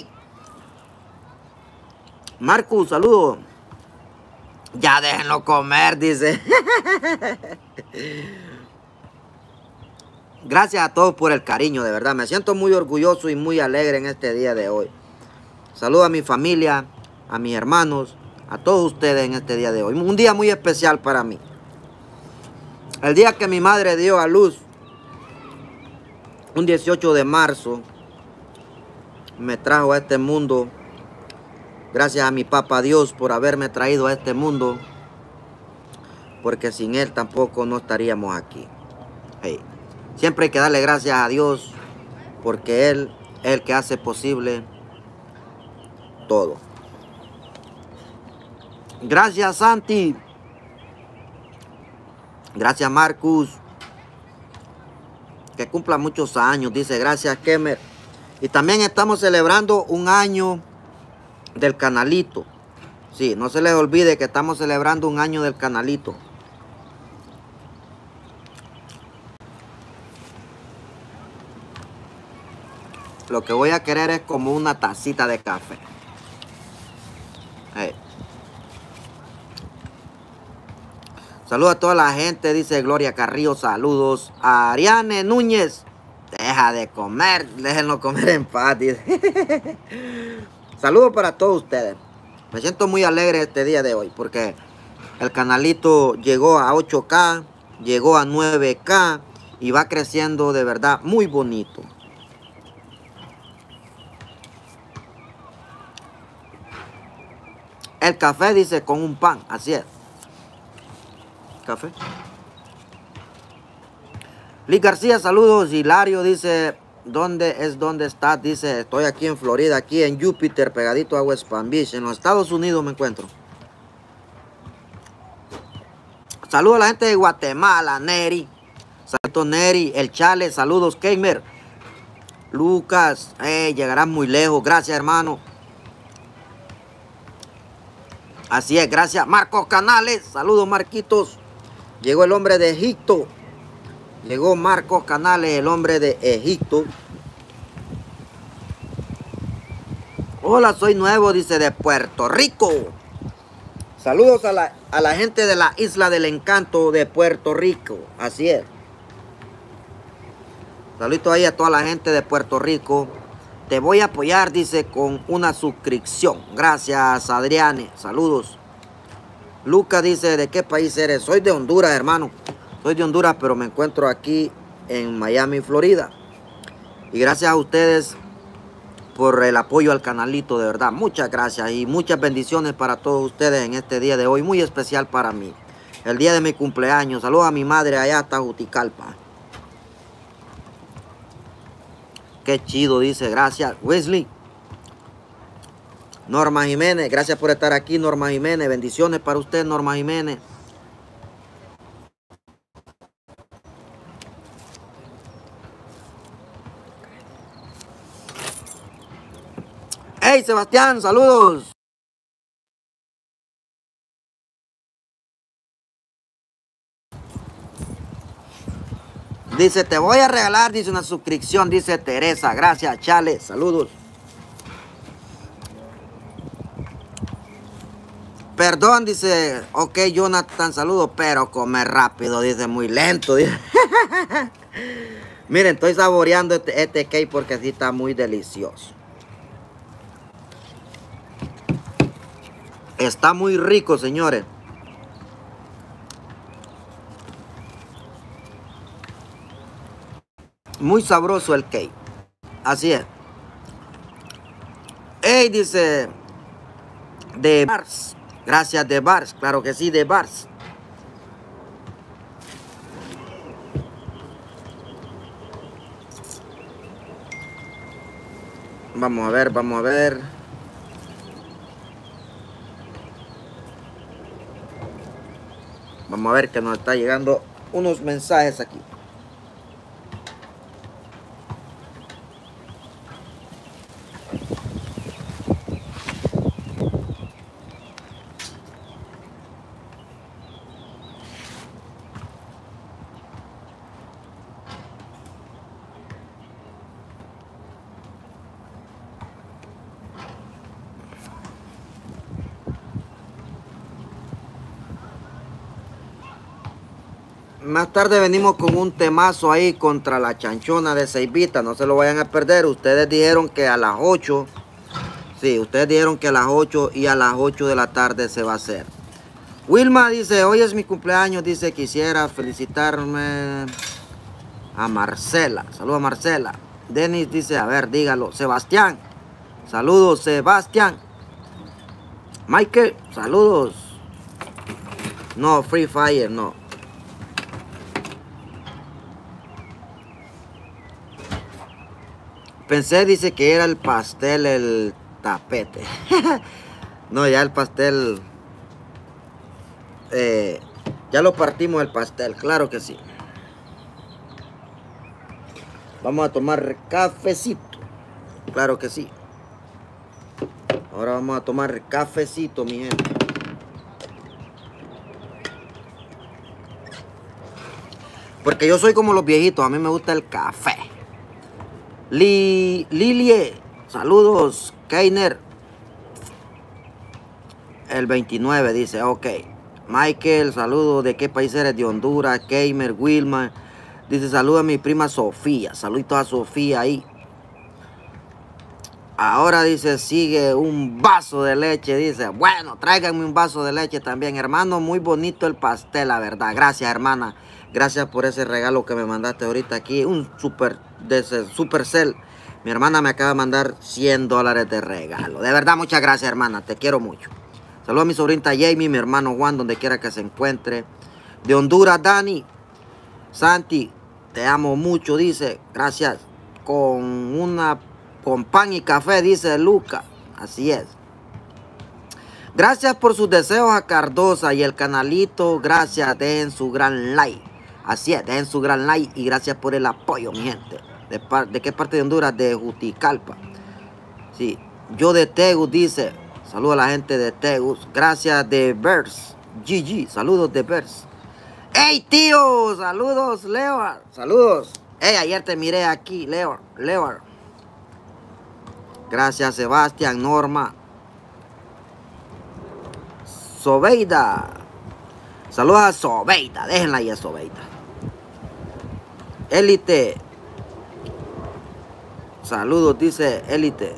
Marcus, saludos. Ya déjenlo comer, dice. Gracias a todos por el cariño, de verdad. Me siento muy orgulloso y muy alegre en este día de hoy. Saludo a mi familia, a mis hermanos, a todos ustedes en este día de hoy. Un día muy especial para mí. El día que mi madre dio a luz, un dieciocho de marzo, me trajo a este mundo. Gracias a mi papá Dios por haberme traído a este mundo. Porque sin Él tampoco no estaríamos aquí. Hey. Siempre hay que darle gracias a Dios. Porque Él es el que hace posible todo. Gracias Santi. Gracias Marcus. Que cumpla muchos años. Dice gracias Kemer. Y también estamos celebrando un año del canalito. Sí, no se les olvide que estamos celebrando un año del canalito. Lo que voy a querer es como una tacita de café. Hey. Saludos a toda la gente, dice Gloria Carrillo. Saludos a Ariane Núñez. Deja de comer, déjenlo comer en paz. Dice. Saludos para todos ustedes. Me siento muy alegre este día de hoy porque el canalito llegó a ocho K, llegó a nueve K y va creciendo de verdad muy bonito. El café dice con un pan, así es. Café. Liz García, saludos. Hilario dice, ¿dónde es donde estás? Dice, estoy aquí en Florida, aquí en Júpiter, pegadito a West Palm Beach. En los Estados Unidos me encuentro. Saludos a la gente de Guatemala, Neri. Saludos Neri, el Chale, saludos Keimer. Lucas, eh, llegarás muy lejos, gracias hermano. Así es, gracias Marcos Canales, saludos Marquitos. Llegó el hombre de Egipto. Llegó Marcos Canales, el hombre de Egipto. Hola, soy nuevo, dice, de Puerto Rico. Saludos a la, a la gente de la Isla del Encanto de Puerto Rico. Así es. Saludos ahí a toda la gente de Puerto Rico. Te voy a apoyar, dice, con una suscripción. Gracias, Adriane. Saludos. Lucas dice, ¿de qué país eres? Soy de Honduras, hermano. Soy de Honduras, pero me encuentro aquí en Miami, Florida. Y gracias a ustedes por el apoyo al canalito, de verdad. Muchas gracias y muchas bendiciones para todos ustedes en este día de hoy. Muy especial para mí. El día de mi cumpleaños. Saludos a mi madre allá hasta Juticalpa. Qué chido, dice. Gracias, Wesley. Norma Jiménez, gracias por estar aquí, Norma Jiménez. Bendiciones para usted, Norma Jiménez. Hey, Sebastián, saludos. Dice, te voy a regalar, dice, una suscripción, dice Teresa. Gracias, Chale, saludos. Perdón, dice, ok, Jonathan, saludos, pero come rápido, dice, muy lento, dice. Miren, estoy saboreando este, este cake porque así está muy delicioso. Está muy rico, señores. Muy sabroso el cake. Así es. Hey, dice, de Bars. Gracias, de Bars. Claro que sí, de Bars. Vamos a ver, vamos a ver. Vamos a ver que nos está llegando unos mensajes aquí. Más tarde venimos con un temazo ahí contra la chanchona de Ceibita. No se lo vayan a perder. Ustedes dijeron que a las ocho. Sí, ustedes dijeron que a las ocho y a las ocho de la tarde se va a hacer. Wilma dice, hoy es mi cumpleaños. Dice, quisiera felicitarme a Marcela. Saludos a Marcela. Denis dice, a ver, dígalo. Sebastián. Saludos, Sebastián. Michael, saludos. No, Free Fire, no. Pensé, dice, que era el pastel, el tapete. No, ya el pastel... Eh, ya lo partimos el pastel, claro que sí. Vamos a tomar cafecito. Claro que sí. Ahora vamos a tomar cafecito, mi gente. Porque yo soy como los viejitos, a mí me gusta el café. Li, Lilie, saludos, Keiner. El veintinueve dice, ok. Michael, saludos, ¿de qué país eres? De Honduras. Keimer, Wilma. Dice, saludos a mi prima Sofía. Saludos a Sofía ahí. Ahora dice, sigue un vaso de leche. Dice, bueno, tráiganme un vaso de leche también. Hermano, muy bonito el pastel, la verdad. Gracias, hermana. Gracias por ese regalo que me mandaste ahorita aquí. Un super, de ese Supercell. Mi hermana me acaba de mandar cien dólares de regalo. De verdad, muchas gracias, hermana. Te quiero mucho. Saludos a mi sobrinita Jamie, mi hermano Juan, donde quiera que se encuentre. De Honduras, Dani. Santi, te amo mucho, dice. Gracias. Con una... Con pan y café, dice Luca. Así es. Gracias por sus deseos a Cardosa y el canalito. Gracias, den su gran like. Así es, den su gran like y gracias por el apoyo, mi gente. ¿De, de qué parte de Honduras? De Juticalpa. Sí, yo de Tegus, dice. Saludos a la gente de Tegus. Gracias de Bers. G G, saludos de Bers. ¡Hey, tío! Saludos, Leo. Saludos. Hey, ayer te miré aquí, Leo. Leo. Gracias, Sebastián, Norma. Sobeida. Saludos a Sobeida. Déjenla ahí a Sobeida. Élite. Saludos, dice Élite.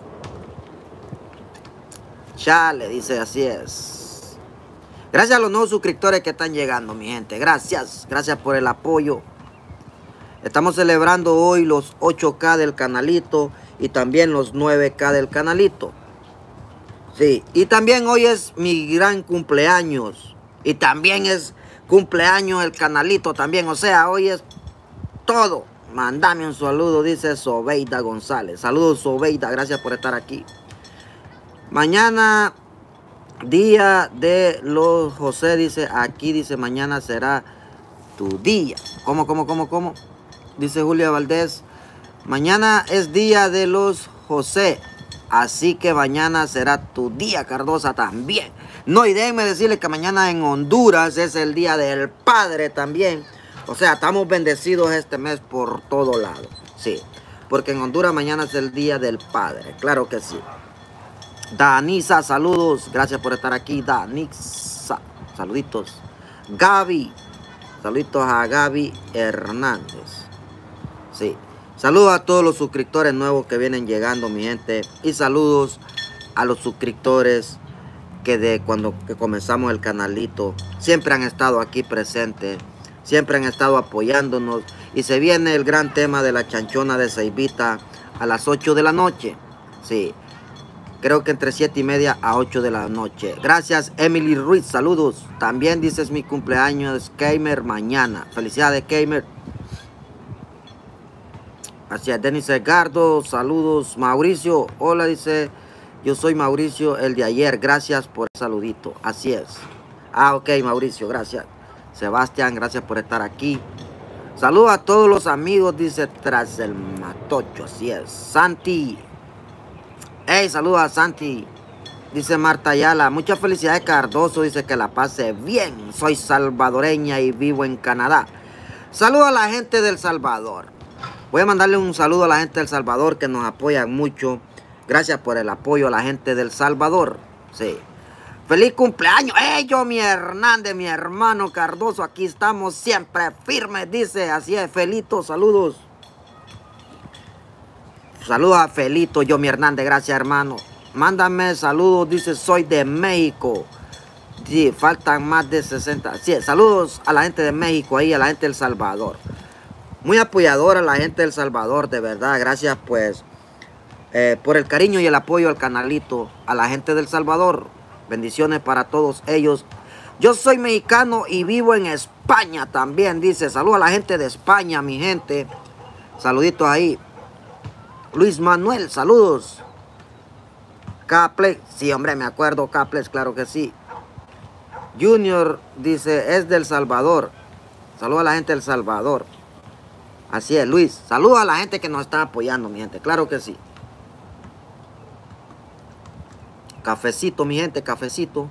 Chale, dice, así es. Gracias a los nuevos suscriptores que están llegando, mi gente. Gracias. Gracias por el apoyo. Estamos celebrando hoy los ocho K del canalito y también los nueve K del canalito. Sí, y también hoy es mi gran cumpleaños. Y también es cumpleaños el canalito también. O sea, hoy es todo. Mándame un saludo, dice Sobeida González. Saludos, Sobeida, gracias por estar aquí. Mañana, día de los José, dice, aquí dice, mañana será tu día. ¿Cómo, cómo, cómo, cómo? Dice Julia Valdés, mañana es día de los José, así que mañana será tu día, Cardosa, también. No, y déjenme decirles que mañana en Honduras es el día del padre también. O sea, estamos bendecidos este mes por todo lado. Sí, porque en Honduras mañana es el día del padre, claro que sí. Danisa, saludos, gracias por estar aquí, Danisa, saluditos. Gaby, saluditos a Gaby Hernández. Sí, saludos a todos los suscriptores nuevos que vienen llegando, mi gente. Y saludos a los suscriptores que de cuando que comenzamos el canalito siempre han estado aquí presentes. Siempre han estado apoyándonos. Y se viene el gran tema de la chanchona de Ceibita a las ocho de la noche. Sí, creo que entre siete y media a ocho de la noche. Gracias, Emily Ruiz, saludos. También dices mi cumpleaños, Keimer, mañana. Felicidades, Keimer. Así es, Denis Edgardo, saludos. Mauricio, hola, dice, yo soy Mauricio, el de ayer, gracias por el saludito. Así es. Ah, ok, Mauricio, gracias. Sebastián, gracias por estar aquí. Saludos a todos los amigos, dice, tras el matocho, así es. Santi. Hey, saludos a Santi. Dice Marta Ayala, muchas felicidades, Cardoso, dice que la pase bien. Soy salvadoreña y vivo en Canadá. Saludos a la gente del Salvador. Voy a mandarle un saludo a la gente del Salvador que nos apoyan mucho. Gracias por el apoyo a la gente del Salvador. Sí. ¡Feliz cumpleaños! ¡Ey, yo, mi Hernández, mi hermano Cardoso! Aquí estamos siempre firmes, dice. Así es, Felito, saludos. Saludos a Felito, yo, mi Hernández, gracias, hermano. Mándame saludos, dice, soy de México. Sí, faltan más de sesenta. Sí, saludos a la gente de México ahí, a la gente del Salvador. Muy apoyadora la gente del Salvador, de verdad. Gracias, pues, eh, por el cariño y el apoyo al canalito. A la gente del Salvador. Bendiciones para todos ellos. Yo soy mexicano y vivo en España también, dice. Saludos a la gente de España, mi gente. Saluditos ahí. Luis Manuel, saludos. Caplex, sí, hombre, me acuerdo. Caplex, claro que sí. Junior, dice, es del Salvador. Saludos a la gente del Salvador. Así es, Luis. Saludos a la gente que nos está apoyando, mi gente. Claro que sí. Cafecito, mi gente, cafecito.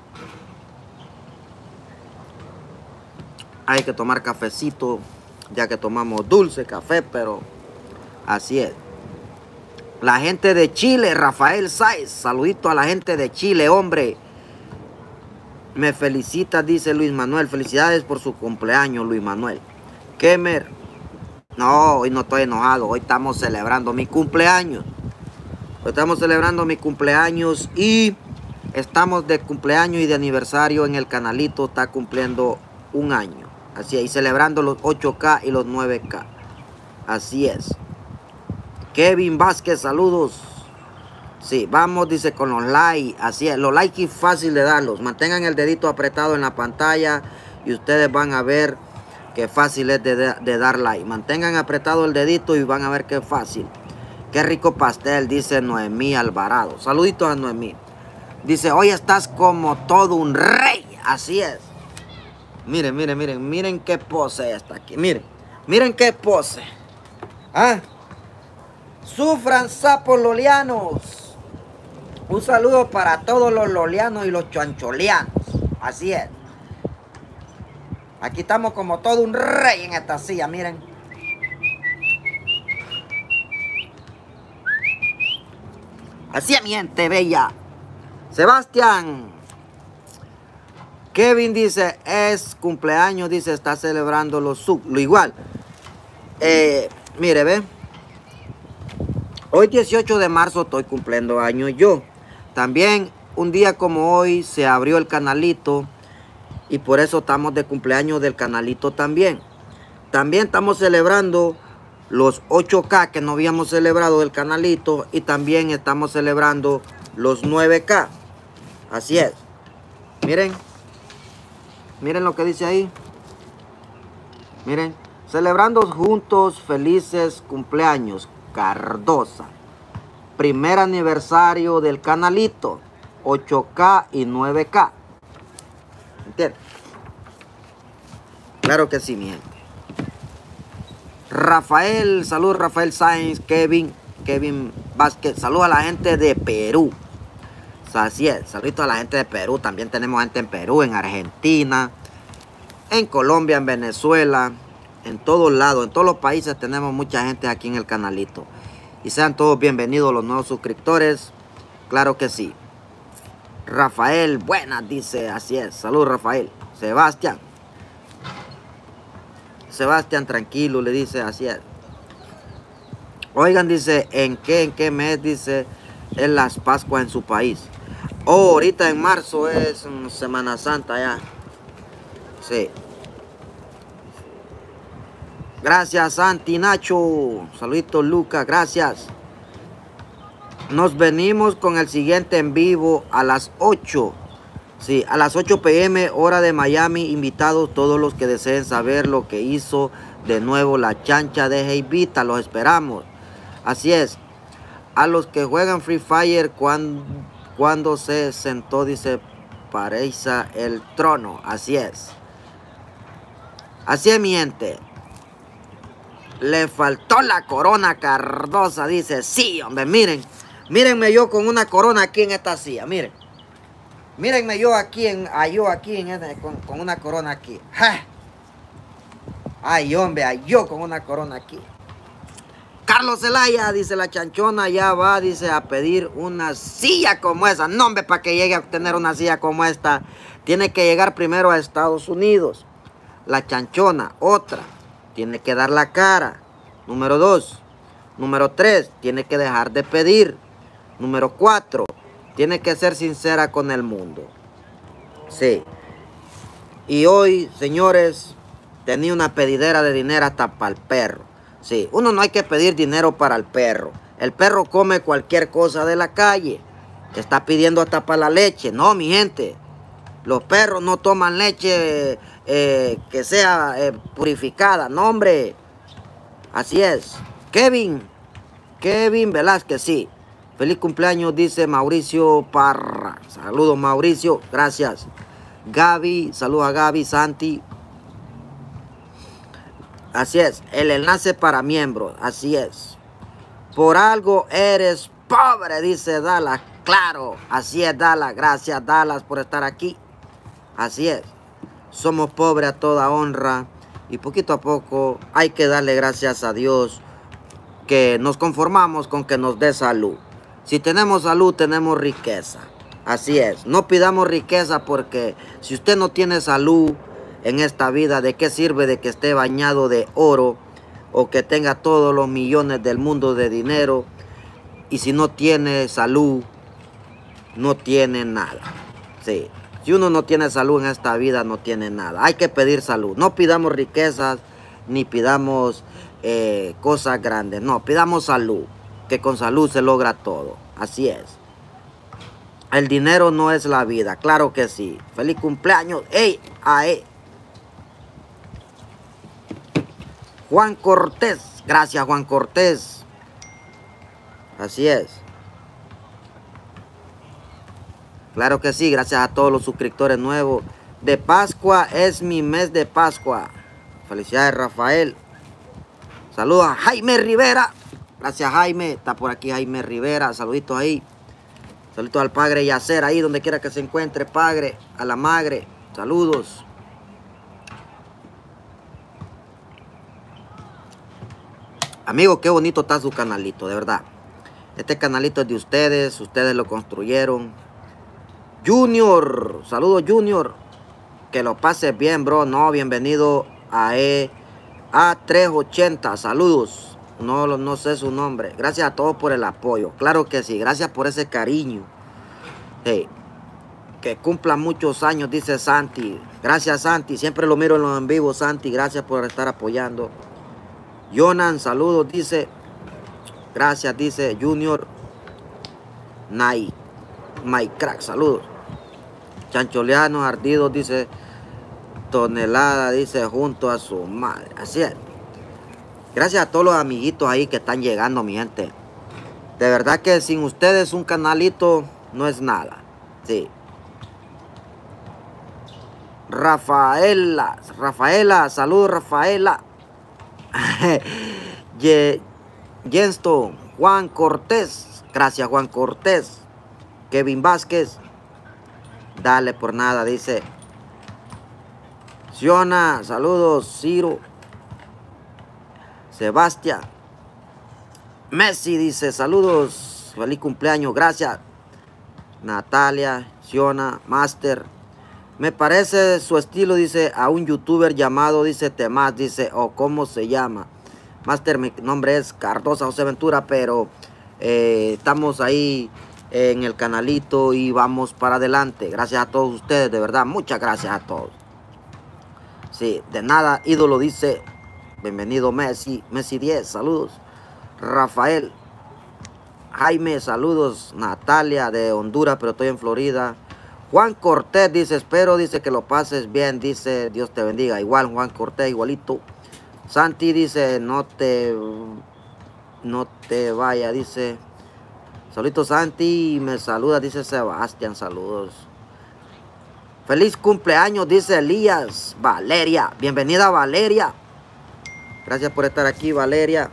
Hay que tomar cafecito, ya que tomamos dulce café, pero así es. La gente de Chile, Rafael Sáez. Saludito a la gente de Chile, hombre. Me felicita, dice Luis Manuel. Felicidades por su cumpleaños, Luis Manuel. Kemer. No, hoy no estoy enojado. Hoy estamos celebrando mi cumpleaños. Hoy estamos celebrando mi cumpleaños y estamos de cumpleaños y de aniversario en el canalito. Está cumpliendo un año. Así es, y celebrando los ocho K y los nueve K. Así es. Kevin Vázquez, saludos. Sí, vamos, dice, con los likes. Así es, los likes es fácil de darlos. Mantengan el dedito apretado en la pantalla y ustedes van a ver qué fácil es de, de, de dar like. Mantengan apretado el dedito y van a ver qué fácil. Qué rico pastel, dice Noemí Alvarado. Saluditos a Noemí. Dice, hoy estás como todo un rey. Así es. Miren, miren, miren, miren qué pose está aquí. Miren, miren qué pose. Ah, sufran, sapos lolianos. Un saludo para todos los lolianos y los chancholianos. Así es. Aquí estamos como todo un rey en esta silla, miren. Así es mi gente bella. Sebastián. Kevin dice, es cumpleaños, dice, está celebrando lo, sub, lo igual. Eh, mire, ve. Hoy dieciocho de marzo estoy cumpliendo años yo. También un día como hoy se abrió el canalito y por eso estamos de cumpleaños del canalito también. También estamos celebrando los ocho K que no habíamos celebrado del canalito y también estamos celebrando los nueve K. Así es. Miren. Miren lo que dice ahí. Miren. Celebrando juntos felices cumpleaños. Cardosa. Primer aniversario del canalito. ocho K y nueve K. ¿Entiendes? Claro que sí, mi gente. Rafael, salud Rafael Sáenz, Kevin, Kevin Vázquez. Salud a la gente de Perú. Así es, saludos a la gente de Perú. También tenemos gente en Perú, en Argentina, en Colombia, en Venezuela, en todos lados, en todos los países tenemos mucha gente aquí en el canalito. Y sean todos bienvenidos los nuevos suscriptores. Claro que sí. Rafael, buenas, dice, así es. Salud, Rafael. Sebastián. Sebastián, tranquilo, le dice, así es. Oigan, dice, ¿en qué, en qué mes, dice, es las Pascuas en su país? Oh, ahorita en marzo es um, Semana Santa ya. Sí. Gracias, Santi, Nacho. Saluditos, Lucas, gracias. Nos venimos con el siguiente en vivo a las ocho. Sí, a las ocho p m hora de Miami. Invitados todos los que deseen saber lo que hizo de nuevo la chancha de Jeivita. Los esperamos. Así es. A los que juegan Free Fire, cuando, cuando se sentó, dice, pareza el trono. Así es. Así es, mi gente. Le faltó la corona Cardosa, dice. Sí, hombre, miren. Mírenme yo con una corona aquí en esta silla, miren. Mírenme yo aquí, en, a yo aquí en este, con, con una corona aquí. ¡Ja! Ay, hombre, ay, yo con una corona aquí. Carlos Zelaya, dice la chanchona, ya va, dice, a pedir una silla como esa. No, hombre, para que llegue a tener una silla como esta, tiene que llegar primero a Estados Unidos. La chanchona, otra, tiene que dar la cara. Número dos. Número tres, tiene que dejar de pedir. Número cuatro, tiene que ser sincera con el mundo. Sí. Y hoy, señores, tenía una pedidera de dinero hasta para el perro. Sí, uno no hay que pedir dinero para el perro. El perro come cualquier cosa de la calle. Está pidiendo hasta para la leche. No, mi gente. Los perros no toman leche eh, que sea eh, purificada. No, hombre. Así es. Kevin. Kevin Velázquez, sí. Feliz cumpleaños, dice Mauricio Parra. Saludos, Mauricio. Gracias. Gaby. Saludos a Gaby, Santi. Así es. El enlace para miembros. Así es. Por algo eres pobre, dice Dallas. Claro. Así es, Dallas. Gracias, Dallas, por estar aquí. Así es. Somos pobres a toda honra. Y poquito a poco hay que darle gracias a Dios que nos conformamos con que nos dé salud. Si tenemos salud, tenemos riqueza. Así es. No pidamos riqueza porque si usted no tiene salud en esta vida, ¿de qué sirve de que esté bañado de oro o que tenga todos los millones del mundo de dinero? Y si no tiene salud, no tiene nada. Sí. Si uno no tiene salud en esta vida, no tiene nada. Hay que pedir salud. No pidamos riquezas ni pidamos eh, cosas grandes. No, pidamos salud. Que con salud se logra todo. Así es. El dinero no es la vida. Claro que sí. Feliz cumpleaños. ¡Ey! ¡Ae! Juan Cortés. Gracias, Juan Cortés. Así es. Claro que sí. Gracias a todos los suscriptores nuevos. De Pascua es mi mes de Pascua. Felicidades, Rafael. Saludos a Jaime Rivera. Gracias, Jaime. Está por aquí Jaime Rivera. Saluditos ahí. Saluditos al padre Yacer ahí donde quiera que se encuentre, padre. A la madre. Saludos. Amigo, qué bonito está su canalito, de verdad. Este canalito es de ustedes, ustedes lo construyeron. Junior, saludos Junior. Que lo pases bien, bro. No, bienvenido a E A trescientos ochenta. Saludos. No, no sé su nombre. Gracias a todos por el apoyo. Claro que sí. Gracias por ese cariño. Hey, que cumpla muchos años, dice Santi. Gracias, Santi. Siempre lo miro en los en vivo, Santi. Gracias por estar apoyando. Jonan, saludos, dice. Gracias, dice Junior. Nay. My crack, saludos. Chancholeanos ardidos, dice. Tonelada, dice, junto a su madre. Así es. Gracias a todos los amiguitos ahí que están llegando, mi gente. De verdad que sin ustedes un canalito no es nada. Sí. Rafaela. Rafaela, saludos Rafaela. Jenston, Juan Cortés. Gracias Juan Cortés. Kevin Vázquez. Dale por nada, dice. Siona, saludos. Ciro. Sebastián. Messi dice, saludos. Feliz cumpleaños, gracias. Natalia, Siona, Master. Me parece su estilo, dice, a un youtuber llamado, dice, Temás, dice, o oh, cómo se llama. Master, mi nombre es Cardosa José Ventura, pero eh, estamos ahí en el canalito y vamos para adelante. Gracias a todos ustedes, de verdad, muchas gracias a todos. Sí, de nada, ídolo, dice, bienvenido Messi, Messi diez, saludos. Rafael, Jaime, saludos. Natalia de Honduras, pero estoy en Florida. Juan Cortés dice, espero, dice que lo pases bien, dice, Dios te bendiga. Igual Juan Cortés, igualito. Santi dice, no te, no te vaya, dice. Saludos Santi, me saluda, dice Sebastián, saludos. Feliz cumpleaños, dice Elías. Valeria, bienvenida Valeria. Gracias por estar aquí, Valeria.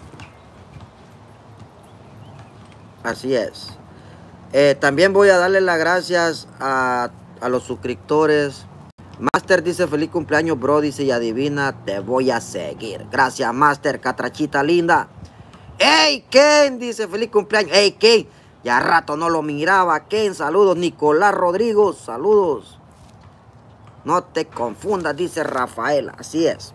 Así es. Eh, también voy a darle las gracias a, a los suscriptores. Master dice, feliz cumpleaños, bro. Dice, y adivina, te voy a seguir. Gracias, Master, catrachita linda. Hey, Ken, dice, feliz cumpleaños. Hey, Ken, ya rato no lo miraba. Ken, saludos. Nicolás Rodrigo, saludos. No te confundas, dice Rafael. Así es.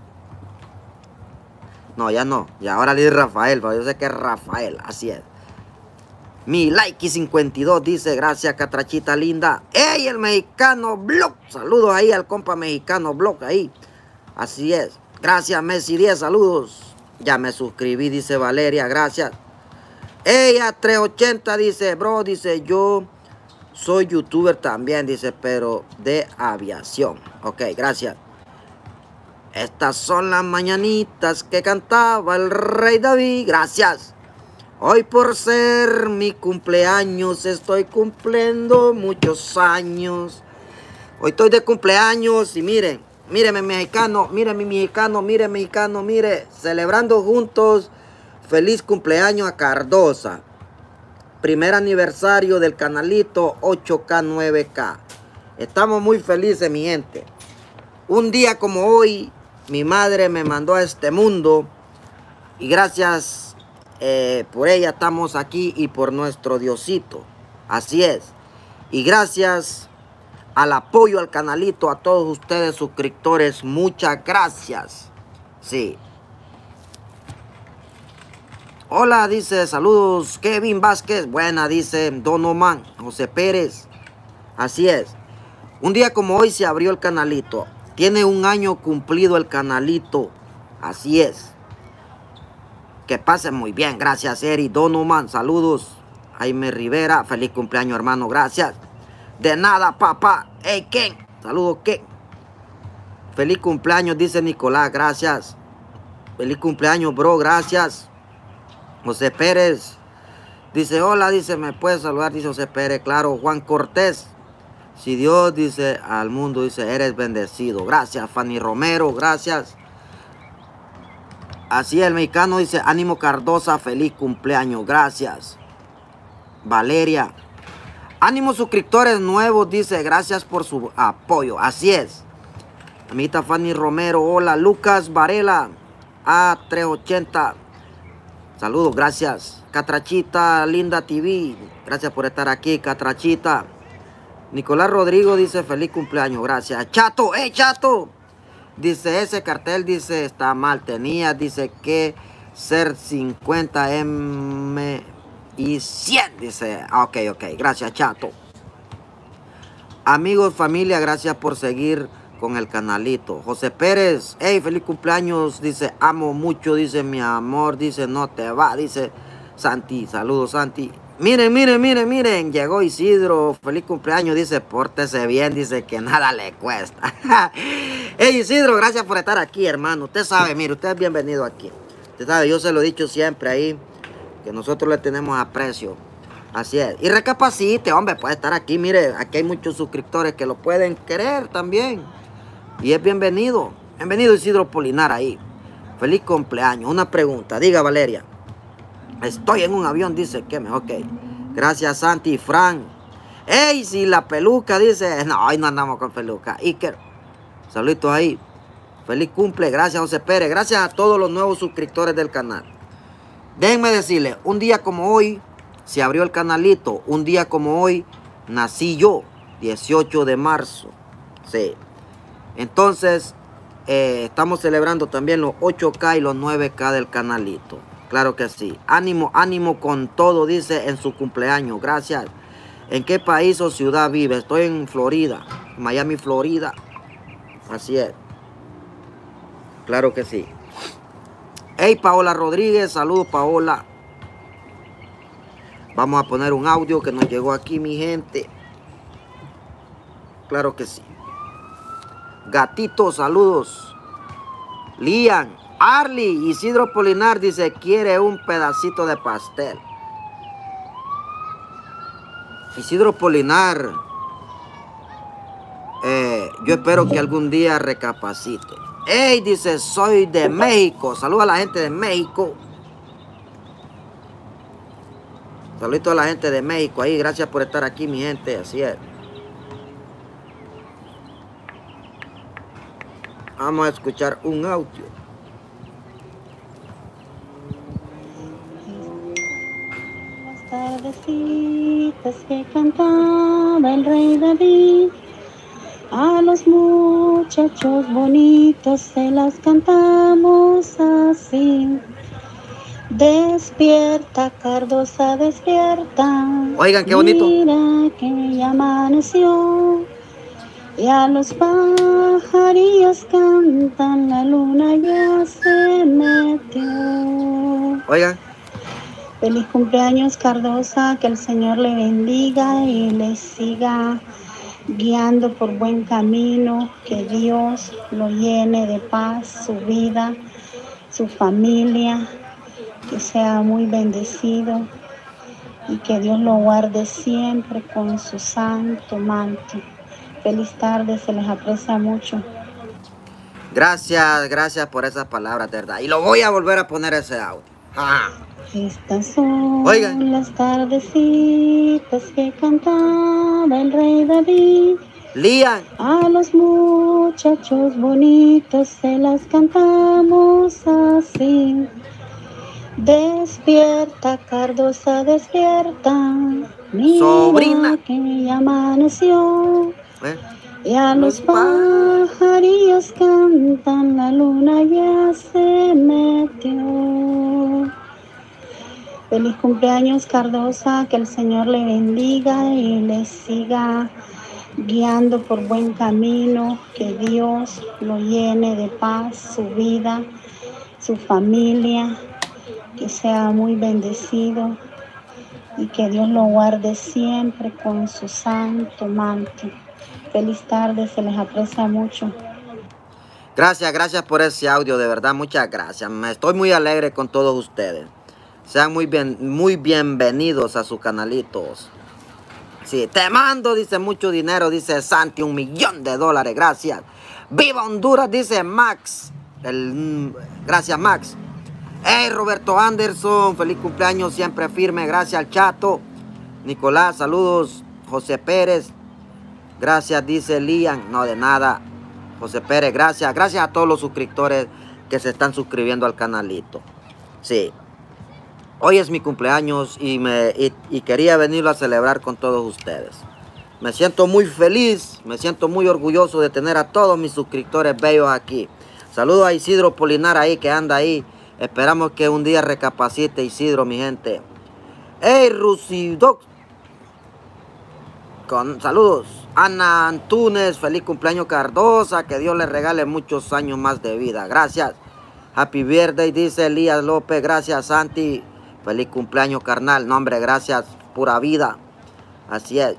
No, ya no. Y ahora le dice Rafael, pero yo sé que es Rafael. Así es. Mi like cincuenta y dos dice, gracias catrachita linda. ¡Ey, el mexicano blog! Saludos ahí al compa mexicano blog ahí. Así es. Gracias Messi diez, saludos. Ya me suscribí, dice Valeria, gracias. Ella trescientos ochenta dice, bro, dice, yo soy youtuber también, dice, pero de aviación. Ok, gracias. Estas son las mañanitas que cantaba el rey David. Gracias. Hoy por ser mi cumpleaños estoy cumpliendo muchos años. Hoy estoy de cumpleaños y miren, miren mi mexicano, miren mi mexicano, miren mexicano, mire, celebrando juntos feliz cumpleaños a Cardosa. Primer aniversario del canalito ocho K nueve K. Estamos muy felices, mi gente. Un día como hoy, mi madre me mandó a este mundo y gracias Eh, por ella estamos aquí y por nuestro Diosito. Así es. Y gracias al apoyo al canalito, a todos ustedes suscriptores, muchas gracias. Sí. Hola, dice, saludos Kevin Vázquez. Buena, dice Don Oman, José Pérez. Así es. Un día como hoy se abrió el canalito. Tiene un año cumplido el canalito. Así es. Que pasen muy bien, gracias Eri Donoman, saludos. Jaime Rivera, feliz cumpleaños hermano, gracias. De nada papá, hey Ken, saludos Ken. Feliz cumpleaños, dice Nicolás, gracias. Feliz cumpleaños bro, gracias. José Pérez, dice hola, dice me puedes saludar, dice José Pérez, claro. Juan Cortés, si Dios dice al mundo, dice eres bendecido, gracias. Fanny Romero, gracias. Así el mexicano dice, ánimo Cardosa, feliz cumpleaños, gracias. Valeria. Ánimo suscriptores nuevos, dice, gracias por su apoyo. Así es. Amita Fanny Romero, hola. Lucas Varela, A trescientos ochenta. Saludos, gracias. Catrachita, Linda T V. Gracias por estar aquí, Catrachita. Nicolás Rodrigo dice feliz cumpleaños, gracias. Chato, hey Chato. Dice ese cartel, dice está mal. Tenía, dice que ser cincuenta M y cien. Dice, ok, ok. Gracias, Chato. Amigos, familia, gracias por seguir con el canalito. José Pérez, hey, feliz cumpleaños, dice, amo mucho, dice, mi amor, dice, no te va, dice, Santi, saludos, Santi. Miren, miren, miren, miren, llegó Isidro, feliz cumpleaños, dice, pórtese bien, dice, que nada le cuesta. Hey, Isidro, gracias por estar aquí, hermano. Usted sabe, mire, usted es bienvenido aquí. Usted sabe, yo se lo he dicho siempre ahí, que nosotros le tenemos aprecio. Así es. Y recapacite, hombre, puede estar aquí. Mire, aquí hay muchos suscriptores que lo pueden querer también. Y es bienvenido. Bienvenido Isidro Polinar ahí. Feliz cumpleaños. Una pregunta. Diga, Valeria. Estoy en un avión, dice que me. Ok. Gracias, Santi y Fran. Ey, si la peluca dice. No, hoy no andamos con peluca. Iker. Saluditos ahí. Feliz cumple. Gracias, José Pérez. Gracias a todos los nuevos suscriptores del canal. Déjenme decirles, un día como hoy se abrió el canalito. Un día como hoy nací yo. dieciocho de marzo. Sí. Entonces, eh, estamos celebrando también los ocho K y los nueve K del canalito. Claro que sí. Ánimo, ánimo con todo, dice, en su cumpleaños. Gracias. ¿En qué país o ciudad vive? Estoy en Florida, Miami, Florida. Así es. Claro que sí. Hey, Paola Rodríguez. Saludos, Paola. Vamos a poner un audio que nos llegó aquí, mi gente. Claro que sí. Gatito, saludos. Lian, Arly, Isidro Polinar dice, quiere un pedacito de pastel. Isidro Polinar, eh, yo espero que algún día recapacite. Hey, dice, soy de México. Saludos a la gente de México. Saludos a la gente de México ahí. Gracias por estar aquí, mi gente. Así es. Vamos a escuchar un audio. Las tardecitas que cantaba el rey David, a los muchachos bonitos se las cantamos así. Despierta, Cardosa, despierta. Oigan, qué bonito. Mira que ya amaneció. Y a los pajarillos cantan, la luna ya se metió. Oigan. Feliz cumpleaños, Cardosa, que el Señor le bendiga y le siga guiando por buen camino, que Dios lo llene de paz, su vida, su familia, que sea muy bendecido y que Dios lo guarde siempre con su santo manto. Feliz tarde, se les aprecia mucho. Gracias, gracias por esas palabras, de verdad. Y lo voy a volver a poner ese audio. ¡Ah! Estas son Oigan. las tardecitas que cantaba el rey David. Lian. A los muchachos bonitos se las cantamos así. Despierta, Cardosa, despierta. Mira Sobrina. que ya amaneció. ¿Eh? Y a los pajarillos cantan, la luna ya se metió. Feliz cumpleaños, Cardosa, que el Señor le bendiga y le siga guiando por buen camino, que Dios lo llene de paz, su vida, su familia, que sea muy bendecido y que Dios lo guarde siempre con su santo manto. Feliz tarde, se les aprecia mucho. Gracias, gracias por ese audio, de verdad, muchas gracias. Me estoy muy alegre con todos ustedes. Sean muy bien, muy bienvenidos a sus canalitos. Sí, te mando, dice, mucho dinero, dice Santi, un millón de dólares, gracias. ¡Viva Honduras!, dice Max. El, gracias, Max. Hey, Roberto Anderson, feliz cumpleaños, siempre firme, gracias al Chato. Nicolás, saludos. José Pérez, gracias, dice Lian. No, de nada. José Pérez, gracias. Gracias a todos los suscriptores que se están suscribiendo al canalito. Sí. Hoy es mi cumpleaños y, me, y, y quería venirlo a celebrar con todos ustedes. Me siento muy feliz, me siento muy orgulloso de tener a todos mis suscriptores bellos aquí. Saludos a Isidro Polinar ahí que anda ahí. Esperamos que un día recapacite Isidro, mi gente. Hey, Rusidox. Con saludos. Ana Antunes, feliz cumpleaños Cardosa. Que Dios le regale muchos años más de vida. Gracias. Happy birthday, dice Elías López. Gracias, Santi. Feliz cumpleaños, carnal. No, hombre, gracias. Pura vida. Así es.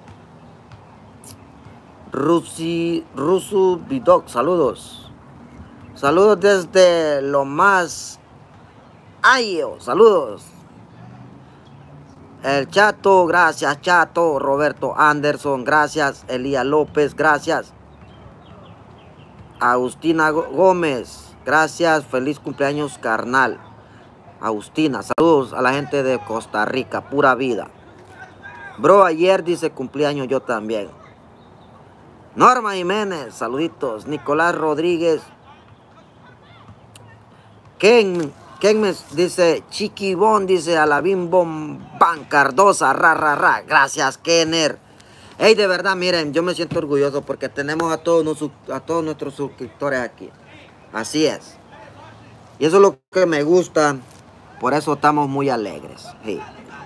Rusi, Rusu Bidoc, saludos. Saludos desde lo más Ayo, saludos. El Chato, gracias, Chato. Roberto Anderson, gracias. Elías López, gracias. Agustina Gómez, gracias. Feliz cumpleaños, carnal. Agustina, saludos a la gente de Costa Rica, pura vida. Bro, ayer dice cumpleaños yo también. Norma Jiménez, saluditos. Nicolás Rodríguez. Ken, Ken me dice, Chiquibón, dice Alavín Bomban Cardosa, ra, ra, ra. Gracias, Kenner. Hey, de verdad, miren, yo me siento orgulloso porque tenemos a todos, nos, a todos nuestros suscriptores aquí. Así es. Y eso es lo que me gusta. Por eso estamos muy alegres. Sí.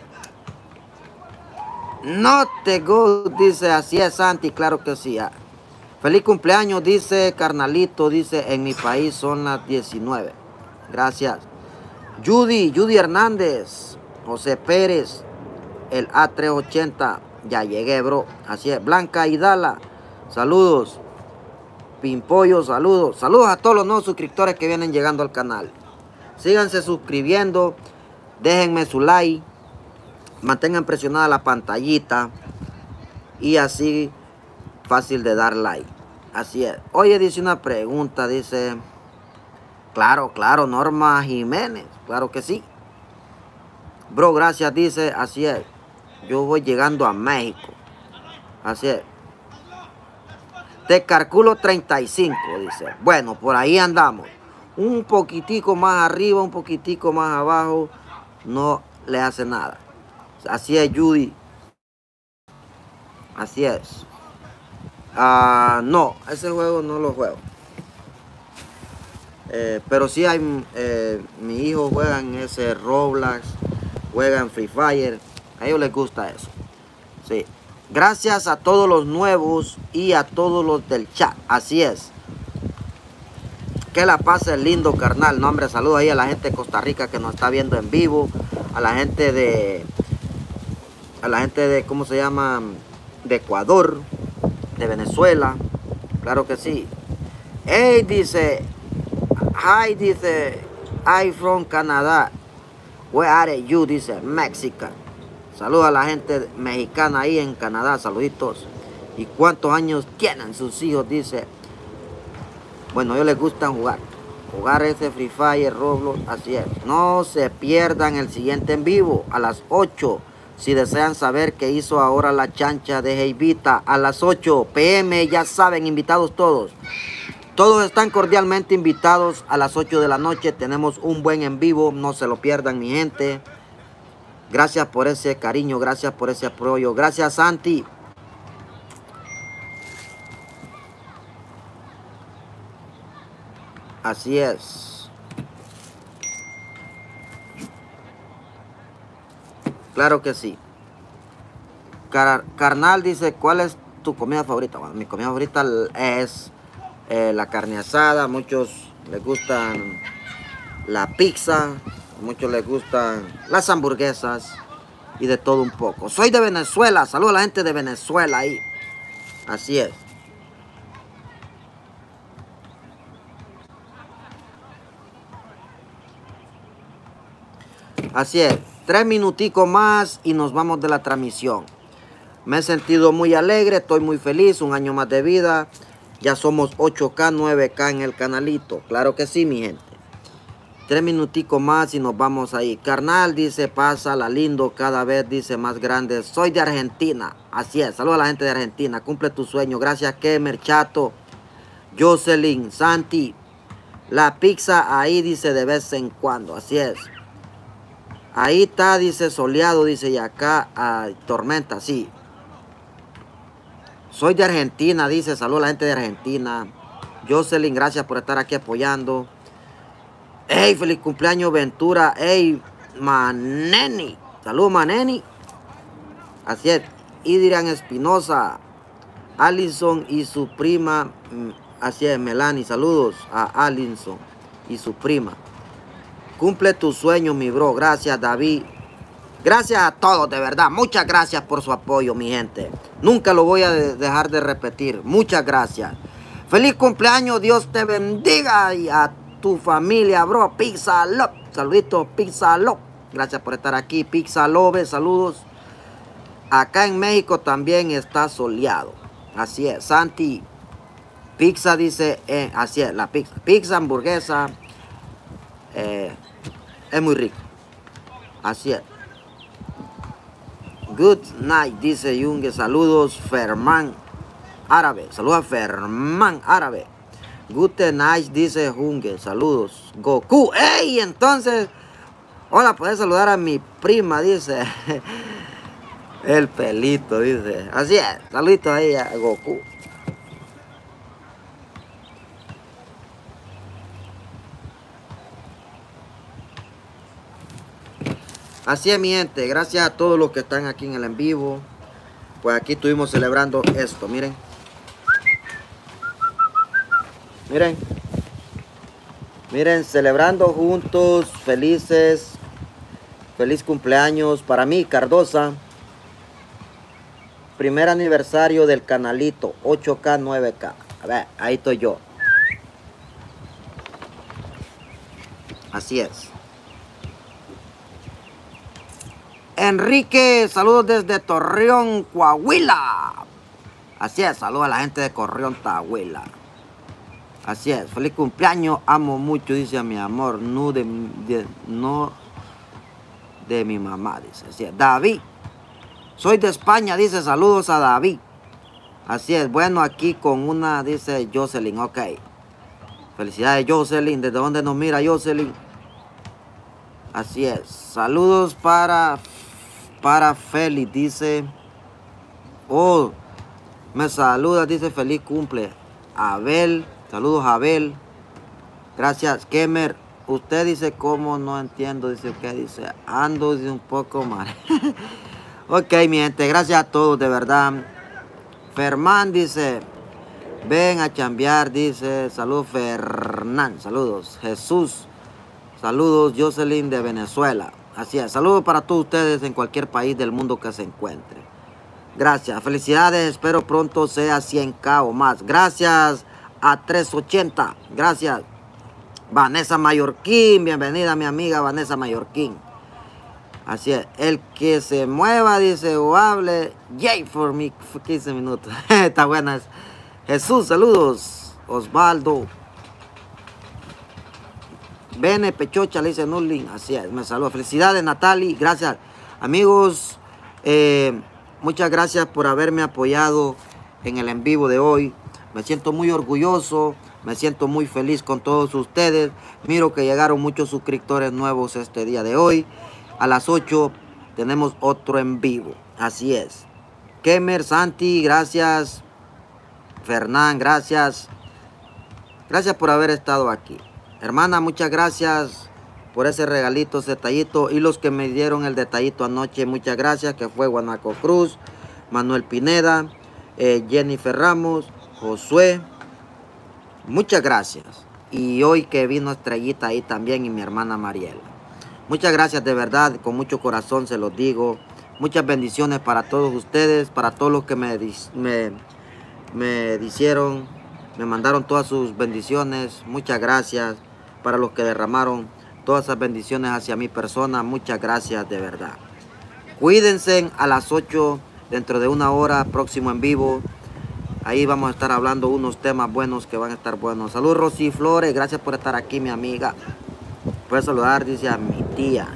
No te go, dice, así es, Santi, claro que sí. Feliz cumpleaños, dice carnalito, dice, en mi país son las diecinueve. Gracias. Judy, Judy Hernández, José Pérez, el A trescientos ochenta, ya llegué, bro. Así es. Blanca Hidala, saludos. Pimpollo, saludos. Saludos a todos los nuevos suscriptores que vienen llegando al canal. Síganse suscribiendo, déjenme su like, mantengan presionada la pantallita y así fácil de dar like. Así es. Oye, dice una pregunta, dice, claro, claro, Norma Jiménez, claro que sí. Bro, gracias, dice, así es. Yo voy llegando a México. Así es. Te calculo treinta y cinco, dice. Bueno, por ahí andamos. Un poquitico más arriba, un poquitico más abajo, no le hace nada. Así es, Judy. Así es. Uh, no, ese juego no lo juego. Eh, pero sí hay, eh, mi hijo juega en ese Roblox, juega en Free Fire. A ellos les gusta eso. Sí. Gracias a todos los nuevos y a todos los del chat. Así es. Que la pase lindo, carnal. No, hombre, saludos ahí a la gente de Costa Rica que nos está viendo en vivo. A la gente de... A la gente de, ¿cómo se llama? De Ecuador. De Venezuela. Claro que sí. Hey, dice... Hi, dice... I from Canadá. Where are you? Dice Mexican. Saludos a la gente mexicana ahí en Canadá. Saluditos. ¿Y cuántos años tienen sus hijos? Dice... Bueno, a ellos les gusta jugar. Jugar ese Free Fire, Roblox, así es. No se pierdan el siguiente en vivo a las ocho. Si desean saber qué hizo ahora la chancha de Jeivita a las ocho p m, ya saben, invitados todos. Todos están cordialmente invitados a las ocho de la noche. Tenemos un buen en vivo, no se lo pierdan, mi gente. Gracias por ese cariño, gracias por ese apoyo. Gracias, Santi. Así es. Claro que sí. Car carnal dice, ¿cuál es tu comida favorita? Bueno, mi comida favorita es eh, la carne asada. Muchos les gustan la pizza. Muchos les gustan las hamburguesas. Y de todo un poco. Soy de Venezuela. Saludos a la gente de Venezuela ahí. Así es. Así es, tres minuticos más y nos vamos de la transmisión. Me he sentido muy alegre, estoy muy feliz, un año más de vida. Ya somos ocho K, nueve K en el canalito. Claro que sí, mi gente. Tres minuticos más y nos vamos ahí. Carnal, dice, pásala lindo, cada vez dice más grande. Soy de Argentina. Así es, saludos a la gente de Argentina. Cumple tu sueño. Gracias, Kemer, Chato, Jocelyn, Santi. La pizza ahí dice de vez en cuando. Así es. Ahí está, dice, soleado, dice, y acá hay tormenta, sí. Soy de Argentina, dice, saludos a la gente de Argentina. Jocelyn, gracias por estar aquí apoyando. Hey, feliz cumpleaños, Ventura. Hey, Maneni. Saludos, Maneni. Así es. Idrian Espinosa. Alison y su prima. Así es, Melanie. Saludos a Alison y su prima. Cumple tu sueño, mi bro. Gracias, David. Gracias a todos, de verdad. Muchas gracias por su apoyo, mi gente. Nunca lo voy a dejar de repetir. Muchas gracias. Feliz cumpleaños. Dios te bendiga. Y a tu familia, bro. Pizza Love. Saluditos, Pizza Love. Gracias por estar aquí. Pizza Love. Saludos. Acá en México también está soleado. Así es. Santi. Pizza dice. Eh, así es. La pizza. Pizza, hamburguesa. Eh, es muy rico. Así es. Good night, dice Yungue. Saludos, Fermán Árabe. Saludos a Fermán Árabe. Good night, dice Junge. Saludos, Goku. ¡Ey! Entonces, hola, puedes saludar a mi prima, dice. El pelito, dice. Así es. Saluditos ahí a Goku. Así es, mi gente, gracias a todos los que están aquí en el en vivo. Pues aquí estuvimos celebrando esto, miren. Miren. Miren, celebrando juntos, felices. Feliz cumpleaños para mí, Cardosa. Primer aniversario del canalito, ocho K, nueve K. A ver, ahí estoy yo. Así es. Enrique, saludos desde Torreón, Coahuila. Así es, saludos a la gente de Torreón, Coahuila. Así es, feliz cumpleaños, amo mucho, dice a mi amor, no de, de, no de mi mamá, dice. Así es, David, soy de España, dice, saludos a David. Así es, bueno, aquí con una, dice Jocelyn, ok. Felicidades, Jocelyn, ¿desde dónde nos mira Jocelyn? Así es, saludos para... Para Félix, dice. Oh, me saluda, dice feliz cumple. Abel, saludos Abel. Gracias, Kemer. Usted dice cómo, no entiendo, dice que dice. Ando dice, un poco mal. Ok, mi gente, gracias a todos, de verdad. Fermán dice. Ven a chambear, dice. Saludos, Fernán, saludos. Jesús, saludos, Jocelyn de Venezuela. Así es, saludos para todos ustedes en cualquier país del mundo que se encuentre. Gracias, felicidades, espero pronto sea cien K o más. Gracias a trescientos ochenta, gracias. Vanessa Mallorquín, bienvenida mi amiga Vanessa Mallorquín. Así es, el que se mueva, dice, o hable, yay for me, quince minutos. Está buena. Jesús, saludos. Osvaldo. Bene Pechocha, le dice Nulin. Así es, me saluda. Felicidades, Natali. Gracias, amigos. Eh, muchas gracias por haberme apoyado en el en vivo de hoy. Me siento muy orgulloso. Me siento muy feliz con todos ustedes. Miro que llegaron muchos suscriptores nuevos este día de hoy. A las ocho tenemos otro en vivo. Así es. Kemer, Santi, gracias. Fernán, gracias. Gracias por haber estado aquí. Hermana, muchas gracias por ese regalito, ese detallito. Y los que me dieron el detallito anoche, muchas gracias. Que fue Guanaco Cruz, Manuel Pineda, eh, Jennifer Ramos, Josué. Muchas gracias. Y hoy que vino Estrellita ahí también y mi hermana Mariela. Muchas gracias de verdad, con mucho corazón se los digo. Muchas bendiciones para todos ustedes, para todos los que me, me, me hicieron, me mandaron todas sus bendiciones. Muchas gracias. Para los que derramaron todas esas bendiciones hacia mi persona, muchas gracias de verdad. Cuídense, a las ocho, dentro de una hora, próximo en vivo. Ahí vamos a estar hablando unos temas buenos que van a estar buenos. Saludos, Rosy Flores, gracias por estar aquí, mi amiga. Puedes saludar, dice a mi tía.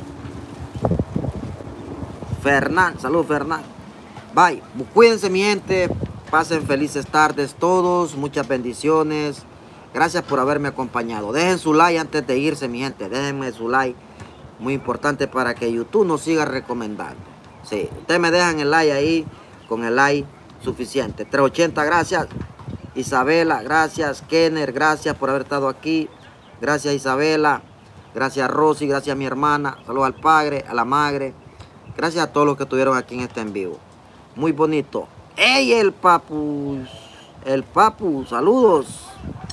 Fernán, salud Fernán. Bye, cuídense mi gente, pasen felices tardes todos, muchas bendiciones. Gracias por haberme acompañado. Dejen su like antes de irse, mi gente. Déjenme su like. Muy importante para que YouTube nos siga recomendando. Sí, ustedes me dejan el like ahí, con el like suficiente. trescientos ochenta, gracias. Isabela, gracias. Kenner, gracias por haber estado aquí. Gracias Isabela. Gracias Rosy, gracias a mi hermana. Saludos al padre, a la madre. Gracias a todos los que estuvieron aquí en este en vivo. Muy bonito. ¡Ey, el papu! El papu, saludos.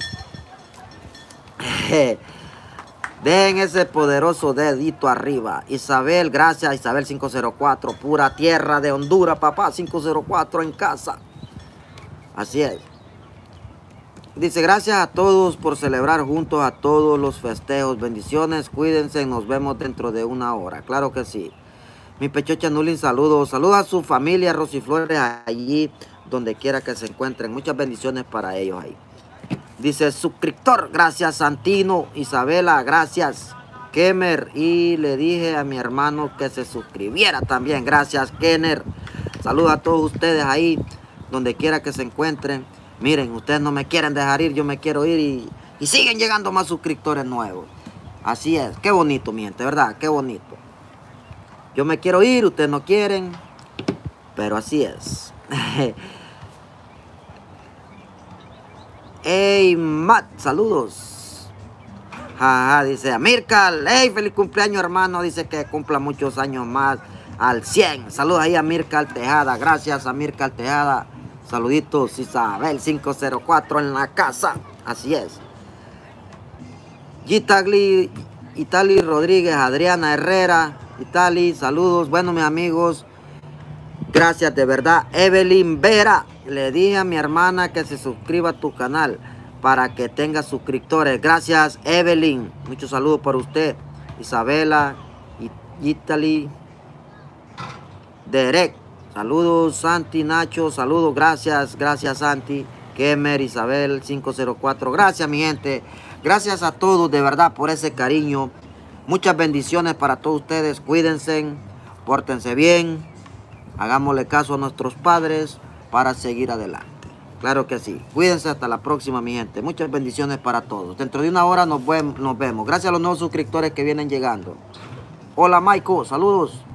Dejen ese poderoso dedito arriba. Isabel, gracias. Isabel cinco cero cuatro, pura tierra de Honduras, papá. cinco cero cuatro en casa. Así es. Dice, gracias a todos por celebrar juntos a todos los festejos. Bendiciones, cuídense, nos vemos dentro de una hora. Claro que sí. Mi pechocha Nulin, saludos. Saludos a su familia Rosiflores allí, donde quiera que se encuentren. Muchas bendiciones para ellos ahí. Dice, suscriptor, gracias Santino. Isabela, gracias. Kemer, y le dije a mi hermano que se suscribiera también. Gracias, Kenner. Saludos a todos ustedes ahí, donde quiera que se encuentren. Miren, ustedes no me quieren dejar ir, yo me quiero ir y, y siguen llegando más suscriptores nuevos. Así es, qué bonito, mi gente, ¿verdad? Qué bonito. Yo me quiero ir, ustedes no quieren, pero así es. Hey, Matt, saludos. Jaja, dice Amircal, hey, feliz cumpleaños, hermano. Dice que cumpla muchos años más al cien. Saludos ahí a Amircal Tejada. Gracias a Amircal Tejada. Saluditos, Isabel cinco cero cuatro en la casa. Así es. Gitagli, Itali Rodríguez, Adriana Herrera. Itali, saludos. Bueno, mis amigos, gracias de verdad. Evelyn Vera, le dije a mi hermana que se suscriba a tu canal para que tenga suscriptores. Gracias, Evelyn. Muchos saludos para usted. Isabela, Itali, Derek. Saludos, Santi, Nacho. Saludos, gracias. Gracias, Santi. Kemer, Isabel cinco cero cuatro. Gracias, mi gente. Gracias a todos de verdad por ese cariño. Muchas bendiciones para todos ustedes. Cuídense, pórtense bien. Hagámosle caso a nuestros padres para seguir adelante. Claro que sí. Cuídense hasta la próxima, mi gente. Muchas bendiciones para todos. Dentro de una hora nos, nos vemos. Gracias a los nuevos suscriptores que vienen llegando. Hola, Maiko. Saludos.